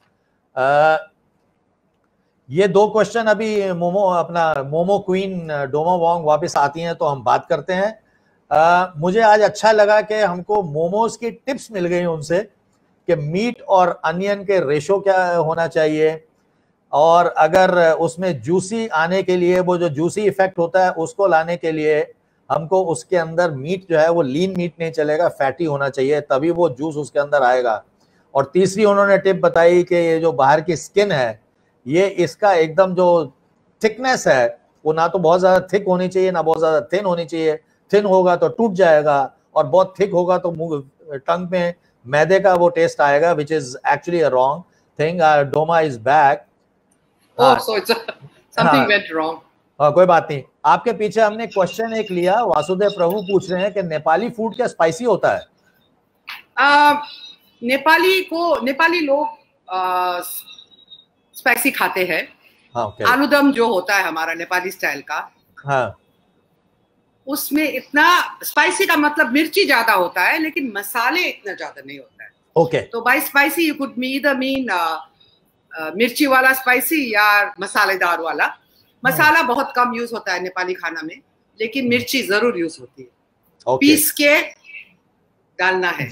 ये 2 क्वेश्चन अभी मोमो क्वीन डोमा वोंग वापस आती हैं तो हम बात करते हैं। मुझे आज अच्छा लगा कि हमको मोमोज की टिप्स मिल गई उनसे कि मीट और अनियन के रेशो क्या होना चाहिए, और अगर उसमें जूसी आने के लिए, वो जो जूसी इफेक्ट होता है उसको लाने के लिए हमको उसके अंदर मीट जो है वो लीन मीट नहीं चलेगा, फैटी होना चाहिए, तभी वो जूस उसके अंदर आएगा। और तीसरी उन्होंने टिप बताई कि ये जो बाहर की स्किन है, ये इसका एकदम जो थिकनेस है वो ना तो बहुत ज्यादा थिक होनी चाहिए ना बहुत ज्यादा थिन होनी चाहिए। थिन होगा तो टूट जाएगा और बहुत थिक होगा तो मुंह टंग में मैदे का वो टेस्ट आएगा, which is actually a wrong thing. Doma is back. so it's something went wrong. कोई बात नहीं, आपके पीछे हमने क्वेश्चन एक लिया, वासुदेव प्रभु पूछ रहे हैं कि नेपाली फूड क्या स्पाइसी होता है? नेपाली लोग स्पाइसी खाते हैं। okay. आलूदम जो होता है हमारा नेपाली स्टाइल का, हाँ, उसमें इतना स्पाइसी का मतलब मिर्ची ज्यादा होता है लेकिन मसाले इतना ज्यादा नहीं होता है। okay. तो by spicy you could either mean मिर्ची वाला स्पाइसी या मसालेदार वाला। मसाला बहुत कम यूज होता है नेपाली खाना में, लेकिन मिर्ची जरूर यूज होती है। okay. पीस के डालना है।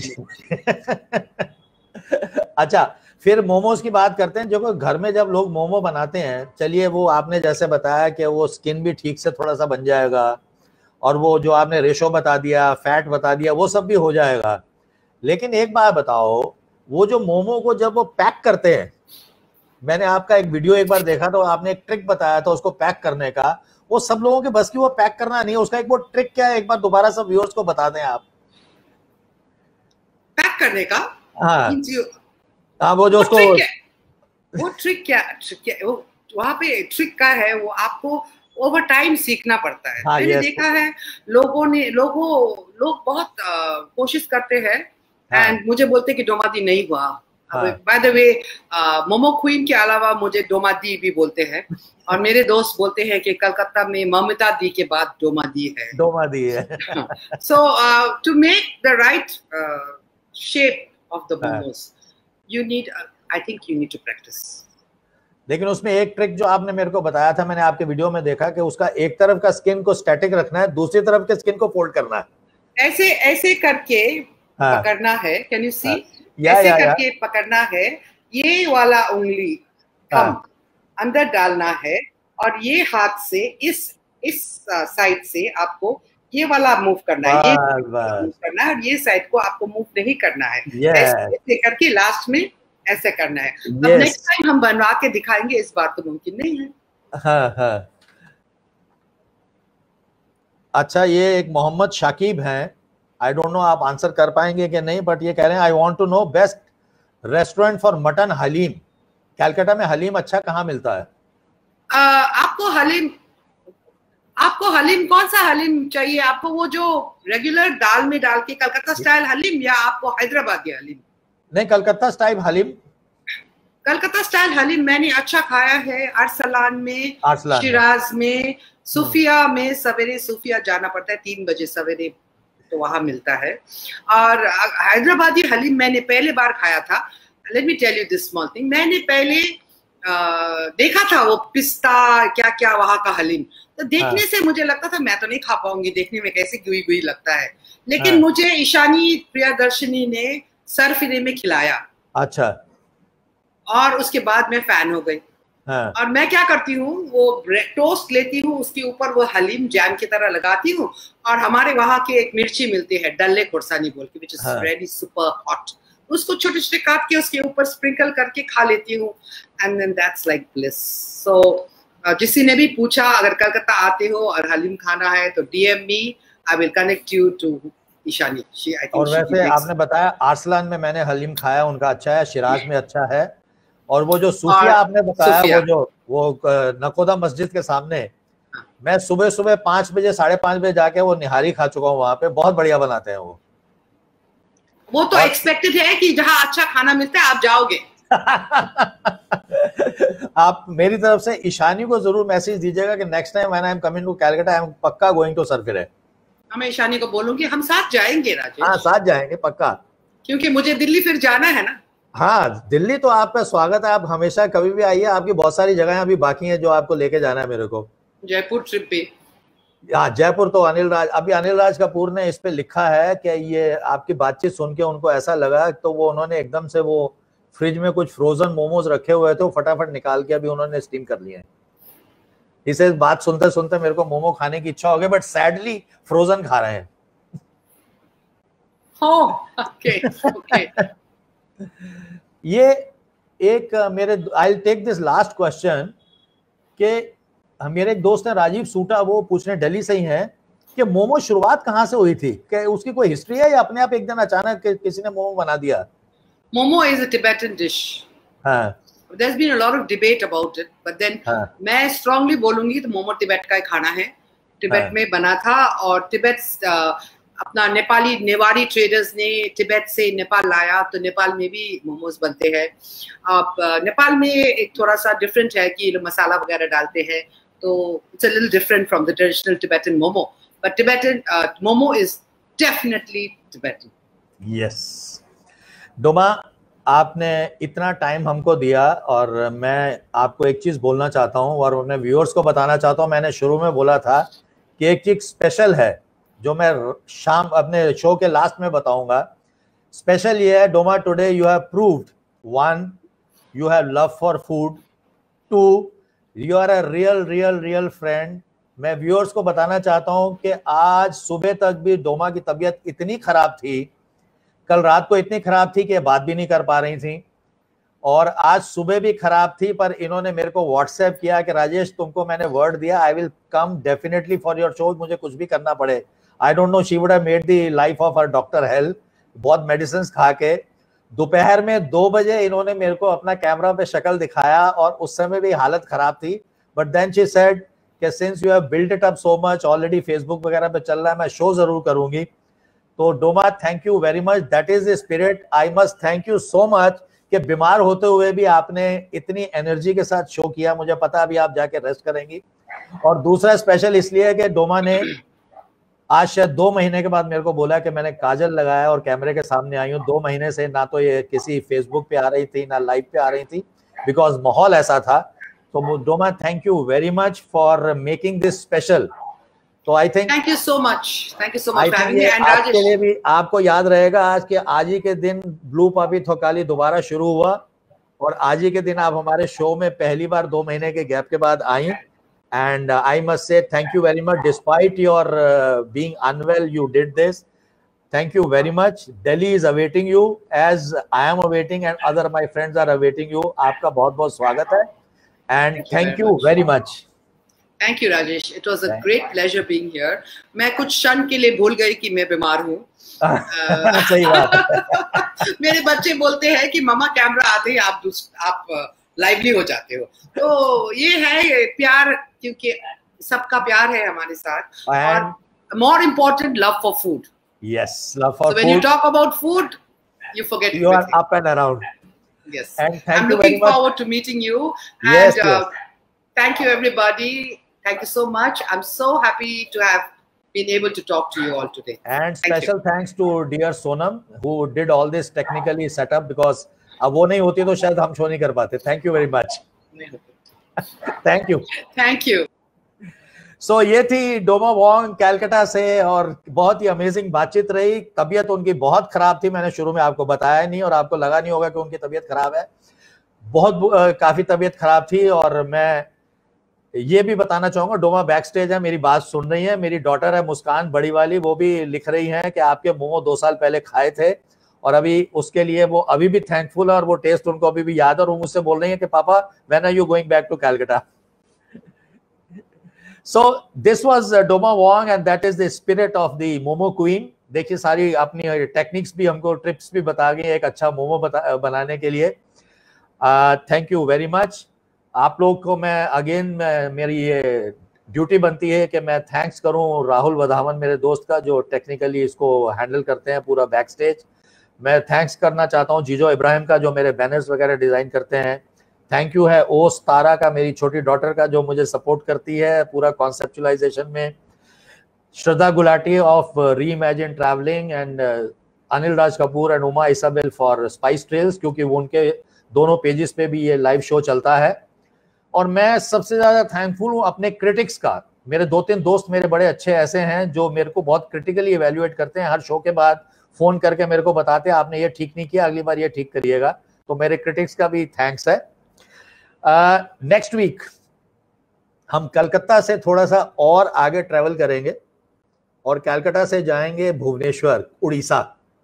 अच्छा, फिर मोमोज की बात करते हैं। जो घर में जब लोग मोमो बनाते हैं, चलिए वो आपने जैसे बताया कि वो स्किन भी ठीक से थोड़ा सा बन जाएगा और वो जो आपने रेशो बता दिया, फैट बता दिया, वो सब भी हो जाएगा। लेकिन एक बात बताओ, वो जो मोमो को जब वो पैक करते हैं, मैंने आपका एक वीडियो एक बार देखा, तो आपने एक ट्रिक बताया था उसको पैक करने का। वो सब लोगों के बस की वो पैक करना नहीं है, उसका एक वो ट्रिक क्या है, एक बार दोबारा सब व्यूअर्स को बता दें आप। पैक करने का। हाँ हाँ, वो जो वो उसको ट्रिक है, वो ट्रिक क्या वो वहां पे ट्रिक का है, वो आपको ओवर टाइम सीखना पड़ता है। हाँ मैंने यस देखा है लोग बहुत कोशिश करते हैं हाँ एंड मुझे बोलते कि डोमादी नहीं हुआ। हाँ by the way momo queen के अलावा मुझे डोमादी भी बोलते हैं, और मेरे दोस्त बोलते हैं कि कलकत्ता में ममता दी के बाद डोमादी है। डोमा दी है। So to make the right shape of the हाँ। momos, you need, I think you need to practice. लेकिन उसमें एक ट्रिक जो आपने मेरे को बताया था, मैंने आपके वीडियो में देखा कि उसका एक तरफ का स्किन को स्टैटिक रखना है, दूसरी तरफ के स्किन को फोल्ड करना है। ऐसे ऐसे करके हाँ। पकड़ना है, कैन यू सी? या, ऐसे या, करके पकड़ना है, ये वाला उंगली थंब अंदर डालना है, और ये हाथ से इस साइड से आपको ये वाला मूव करना है, ये मूव करना है, और ये साइड को आपको मूव नहीं करना है। ऐसे करके लास्ट में ऐसे करना है। अब नेक्स्ट टाइम हम बनवा के दिखाएंगे, इस बार तो मुमकिन नहीं है। हाँ हाँ। अच्छा, ये एक मोहम्मद शाकिब हैं, आई डोंट नो आप आंसर कर पाएंगे कि नहीं, बट ये कह रहे हैं I want to know best restaurant for mutton haleem. Calcutta में हलीम अच्छा कहाँ मिलता है? आपको हलीम कौन सा हलीम चाहिए? आपको वो जो रेगुलर दाल में डाल के कलकत्ता स्टाइल हलीम, या आपको हैदराबादी हलीम? नहीं, कलकत्ता स्टाइल हलीम। कलकत्ता स्टाइल हलीम मैंने अच्छा खाया है अरसलान में, शिराज में, सूफिया में। सवेरे सूफिया जाना पड़ता है 3 बजे सवेरे, तो वहां मिलता है। और हैदराबादी हलीम मैंने पहले बार खाया था। Let me tell you this small thing, मैंने पहले देखा था वो पिस्ता क्या क्या वहां का हलीम, तो देखने से मुझे लगता था मैं तो नहीं खा पाऊंगी, देखने में कैसे गुई गुई लगता है। लेकिन मुझे ईशानी प्रियदर्शनी ने सरफिरे में खिलाया। अच्छा। और उसके बाद मैं फैन हो गई। और मैं क्या करती हूँ, वो टोस्ट लेती हूँ, उसके ऊपर वो हलीम जैम की तरह लगाती हूँ, और हमारे वहां की एक मिर्ची मिलती है डल्ले खुरसानी बोल के, which is very super hot, उसको छोटे छोटे काट के उसके ऊपर स्प्रिंकल करके खा लेती हूँ, and then that's like bliss. So किसी ने भी पूछा अगर कलकत्ता आते हो और हलीम खाना है तो DM me, I will connect you to Ishani. और वैसे आपने बताया अरसलान में मैंने हलीम खाया, उनका अच्छा है, शिराज में अच्छा है, और वो जो सूफिया आपने बताया वो नकोदा मस्जिद के सामने, मैं सुबह सुबह 5 बजे 5:30 बजे जाके वो निहारी खा चुका हूँ, वहां पे बहुत बढ़िया बनाते हैं वो तो एक्सपेक्टेड है कि जहां अच्छा खाना मिलता है आप जाओगे। आप मेरी तरफ से ईशानी को जरूर मैसेज दीजिएगा कि next time when I am coming to Calcutta I am पक्का गोइंग टू सरफिरे। मैं ईशानी को बोलूंगी हम साथ जाएंगे राजेश। हाँ साथ जाएंगे पक्का, क्योंकि मुझे दिल्ली फिर जाना है ना। हाँ दिल्ली तो आपका स्वागत है, आप हमेशा कभी भी आइए, आपकी बहुत सारी जगहें अभी बाकी हैं जो आपको लेके जाना है मेरे को। जयपुर ट्रिप पे, हाँ जयपुर तो अनिल राज कपूर ने इस पे लिखा है कि ये आपकी बातचीत सुन के उनको ऐसा लगा, तो वो उन्होंने एकदम से वो फ्रिज में कुछ फ्रोजन मोमोज रखे हुए थे, फटाफट निकाल के अभी उन्होंने स्टीम कर लिए हैं। इसे बात सुनते सुनते मेरे को मोमो खाने की इच्छा हो गई, बट सैडली फ्रोजन खा रहे हैं। ओके। ये एक मेरे I take this last question के मेरे एक दोस्त हैं राजीव सूटा, वो पूछ रहे दिल्ली से ही हैं कि मोमो शुरुआत कहाँ से हुई थी, कि उसकी कोई हिस्ट्री है या अपने आप एक दिन अचानक किसी ने मोमो बना दिया? Momo is a Tibetan dish. हाँ। There's been a lot of debate about it, but then मैं स्ट्रांगली बोलूंगी तो मोमो तिब्बत का खाना है, तिब्बत में बना था, और तिब्बत अपना नेपाली नेवारी ट्रेडर्स ने तिब्बत से नेपाल लाया, तो नेपाल में भी मोमोज बनते हैं। अब नेपाल में एक थोड़ा सा डिफरेंट है कि मसाला वगैरह डालते हैं, तो it's a little different from the traditional Tibetan momo, but Tibetan momo is definitely Tibetan. Yes Doma, आपने इतना टाइम हमको दिया, और मैं आपको एक चीज बोलना चाहता हूं और अपने व्यूअर्स को बताना चाहता हूं। मैंने शुरू में बोला था कि एक चीज स्पेशल है जो मैं शाम अपने शो के लास्ट में बताऊंगा। स्पेशल ये है, Doma today you have proved 1 you have love for food, 2 you are a real friend. मैं व्यूअर्स को बताना चाहता हूं कि आज सुबह तक भी डोमा की तबीयत इतनी खराब थी, कल रात को इतनी खराब थी कि बात भी नहीं कर पा रही थी, और आज सुबह भी खराब थी, पर इन्होंने मेरे को व्हाट्सएप किया कि राजेश तुमको मैंने वर्ड दिया, I will come definitely for your show, मुझे कुछ भी करना पड़े। I don't know, she would have made the life of her doctor hell, बहुत मेडिसिन खा के दोपहर में 2 बजे इन्होंने मेरे को अपना कैमरा पे शक्ल दिखाया और उस समय भी हालत खराब थी, बट देन शी सेड कि since you have built it up so much, already Facebook वगैरह पे चल रहा है, मैं शो जरूर करूंगी। तो Doma, thank you very much, that is the spirit. I must thank you so much कि बीमार होते हुए भी आपने इतनी एनर्जी के साथ शो किया। मुझे पता अभी आप जाके रेस्ट करेंगी। और दूसरा स्पेशल इसलिए है कि डोमा ने आज शायद 2 महीने के बाद मेरे को बोला कि मैंने काजल लगाया और कैमरे के सामने आई हूँ। 2 महीने से ना तो ये किसी फेसबुक पे आ रही थी ना लाइव पे आ रही थी, बिकॉज माहौल ऐसा था। तो Doma, thank you very much for making this special. तो I think thank you so much आपके लिए भी आपको याद रहेगा आज के आज ही के दिन ब्लू पापी थोकाली दोबारा शुरू हुआ और आज ही के दिन आप हमारे शो में पहली बार 2 महीने के गैप के बाद आई। And I must say thank you very much. Despite your being unwell, you did this. Thank you very much. Delhi is awaiting you as I am awaiting and other my friends are awaiting you. आपका बहुत बहुत स्वागत है and thank you very much. Thank you Rajesh. It was a great pleasure being here. मैं कुछ क्षण के लिए भूल गई कि मैं बीमार हूँ। सही बात। मेरे बच्चे बोलते हैं कि मम्मा कैमरा आते ही आप लाइवली हो जाते हो। तो ये है प्यार, क्योंकि सबका प्यार है हमारे साथ। और more important, love for food. Yes, love for so when food. you talk about food, you forget you everything. are up and around. Yes, and thank I'm you looking very forward to meeting you. Yes, And yes. Thank you everybody. Thank you so much. I'm so happy to have been able to talk to you all today. And special thanks to dear Sonam who did all this technically set up, because अब वो नहीं होती तो शायद हम show नहीं कर पाते। Thank you very much. Thank you. Thank you. So ये थी डोमा वोंग कैलकाटा से और बहुत ही अमेजिंग बातचीत रही। तबीयत उनकी बहुत खराब थी, मैंने शुरू में आपको बताया नहीं और आपको लगा नहीं होगा कि उनकी तबीयत खराब है। बहुत काफी तबीयत खराब थी। और मैं ये भी बताना चाहूंगा, डोमा बैक स्टेज है, मेरी बात सुन रही है। मेरी डॉटर है मुस्कान बड़ी वाली, वो भी लिख रही है कि आपके मोमो 2 साल पहले खाए थे और अभी उसके लिए वो अभी भी थैंकफुल है और वो टेस्ट उनको अभी भी याद है। और वो मुझसे बोल रही है कि पापा when are you going back to Calcutta. So this was Doma Wong and that is the spirit of the momo queen. देखिए सारी अपनी टेक्निक्स भी हमको, ट्रिप्स भी बता गई एक अच्छा मोमो बनाने के लिए। Thank you very much. आप लोग को मैं अगेन मेरी ये ड्यूटी बनती है कि मैं थैंक्स करूं राहुल वधावन मेरे दोस्त का, जो टेक्निकली इसको हैंडल करते हैं पूरा बैक स्टेज। मैं थैंक्स करना चाहता हूं जीजो इब्राहिम का, जो मेरे बैनर्स वगैरह डिजाइन करते हैं। थैंक यू है ओस तारा का, मेरी छोटी डॉटर का, जो मुझे सपोर्ट करती है पूरा कॉन्सेप्चुलाइजेशन में। Shraddha Gulati of Reimagine Travelling and Anil Raj Kapoor and Uma Isabel for Spice Trails, क्योंकि वो उनके दोनों पेजेस पे भी ये लाइव शो चलता है। और मैं सबसे ज्यादा थैंकफुल हूँ अपने क्रिटिक्स का। मेरे 2-3 दोस्त मेरे बड़े अच्छे ऐसे हैं जो मेरे को बहुत क्रिटिकली इवेल्युएट करते हैं, हर शो के बाद फोन करके मेरे को बताते हैं आपने ये ठीक नहीं किया, अगली बार ये ठीक करिएगा। तो मेरे क्रिटिक्स का भी थैंक्स है। नेक्स्ट वीक हम कलकत्ता से थोड़ा सा और आगे ट्रेवल करेंगे और कलकत्ता से जाएंगे भुवनेश्वर, उड़ीसा।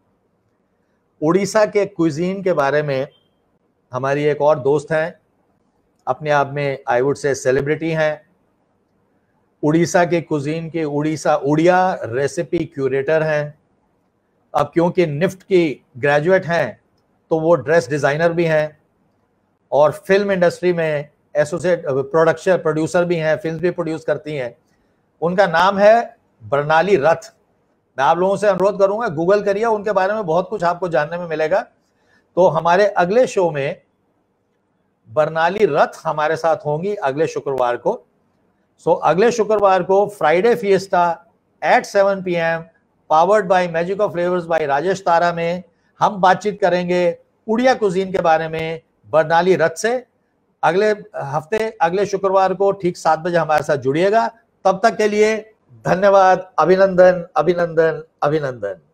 उड़ीसा के क्विजीन के बारे में हमारी एक और दोस्त हैं, अपने आप में आई वुड से सेलिब्रिटी हैं। उड़ीसा के कुजीन के उड़िया रेसिपी क्यूरेटर हैं। अब क्योंकि निफ्ट की ग्रेजुएट हैं तो वो ड्रेस डिजाइनर भी हैं और फिल्म इंडस्ट्री में एसोसिएट प्रोड्यूसर भी हैं, फिल्म भी प्रोड्यूस करती हैं। उनका नाम है बर्नाली रथ। मैं आप लोगों से अनुरोध करूंगा, गूगल करिए, उनके बारे में बहुत कुछ आपको जानने में मिलेगा। तो हमारे अगले शो में बर्नाली रथ हमारे साथ होंगी अगले शुक्रवार को। सो अगले शुक्रवार को Friday fiesta at 7 PM powered by magic of flavours by Rajesh Tara में हम बातचीत करेंगे उड़िया कुजीन के बारे में बर्नाली रथ से। अगले हफ्ते अगले शुक्रवार को ठीक 7 बजे हमारे साथ जुड़िएगा। तब तक के लिए धन्यवाद। अभिनंदन अभिनंदन अभिनंदन।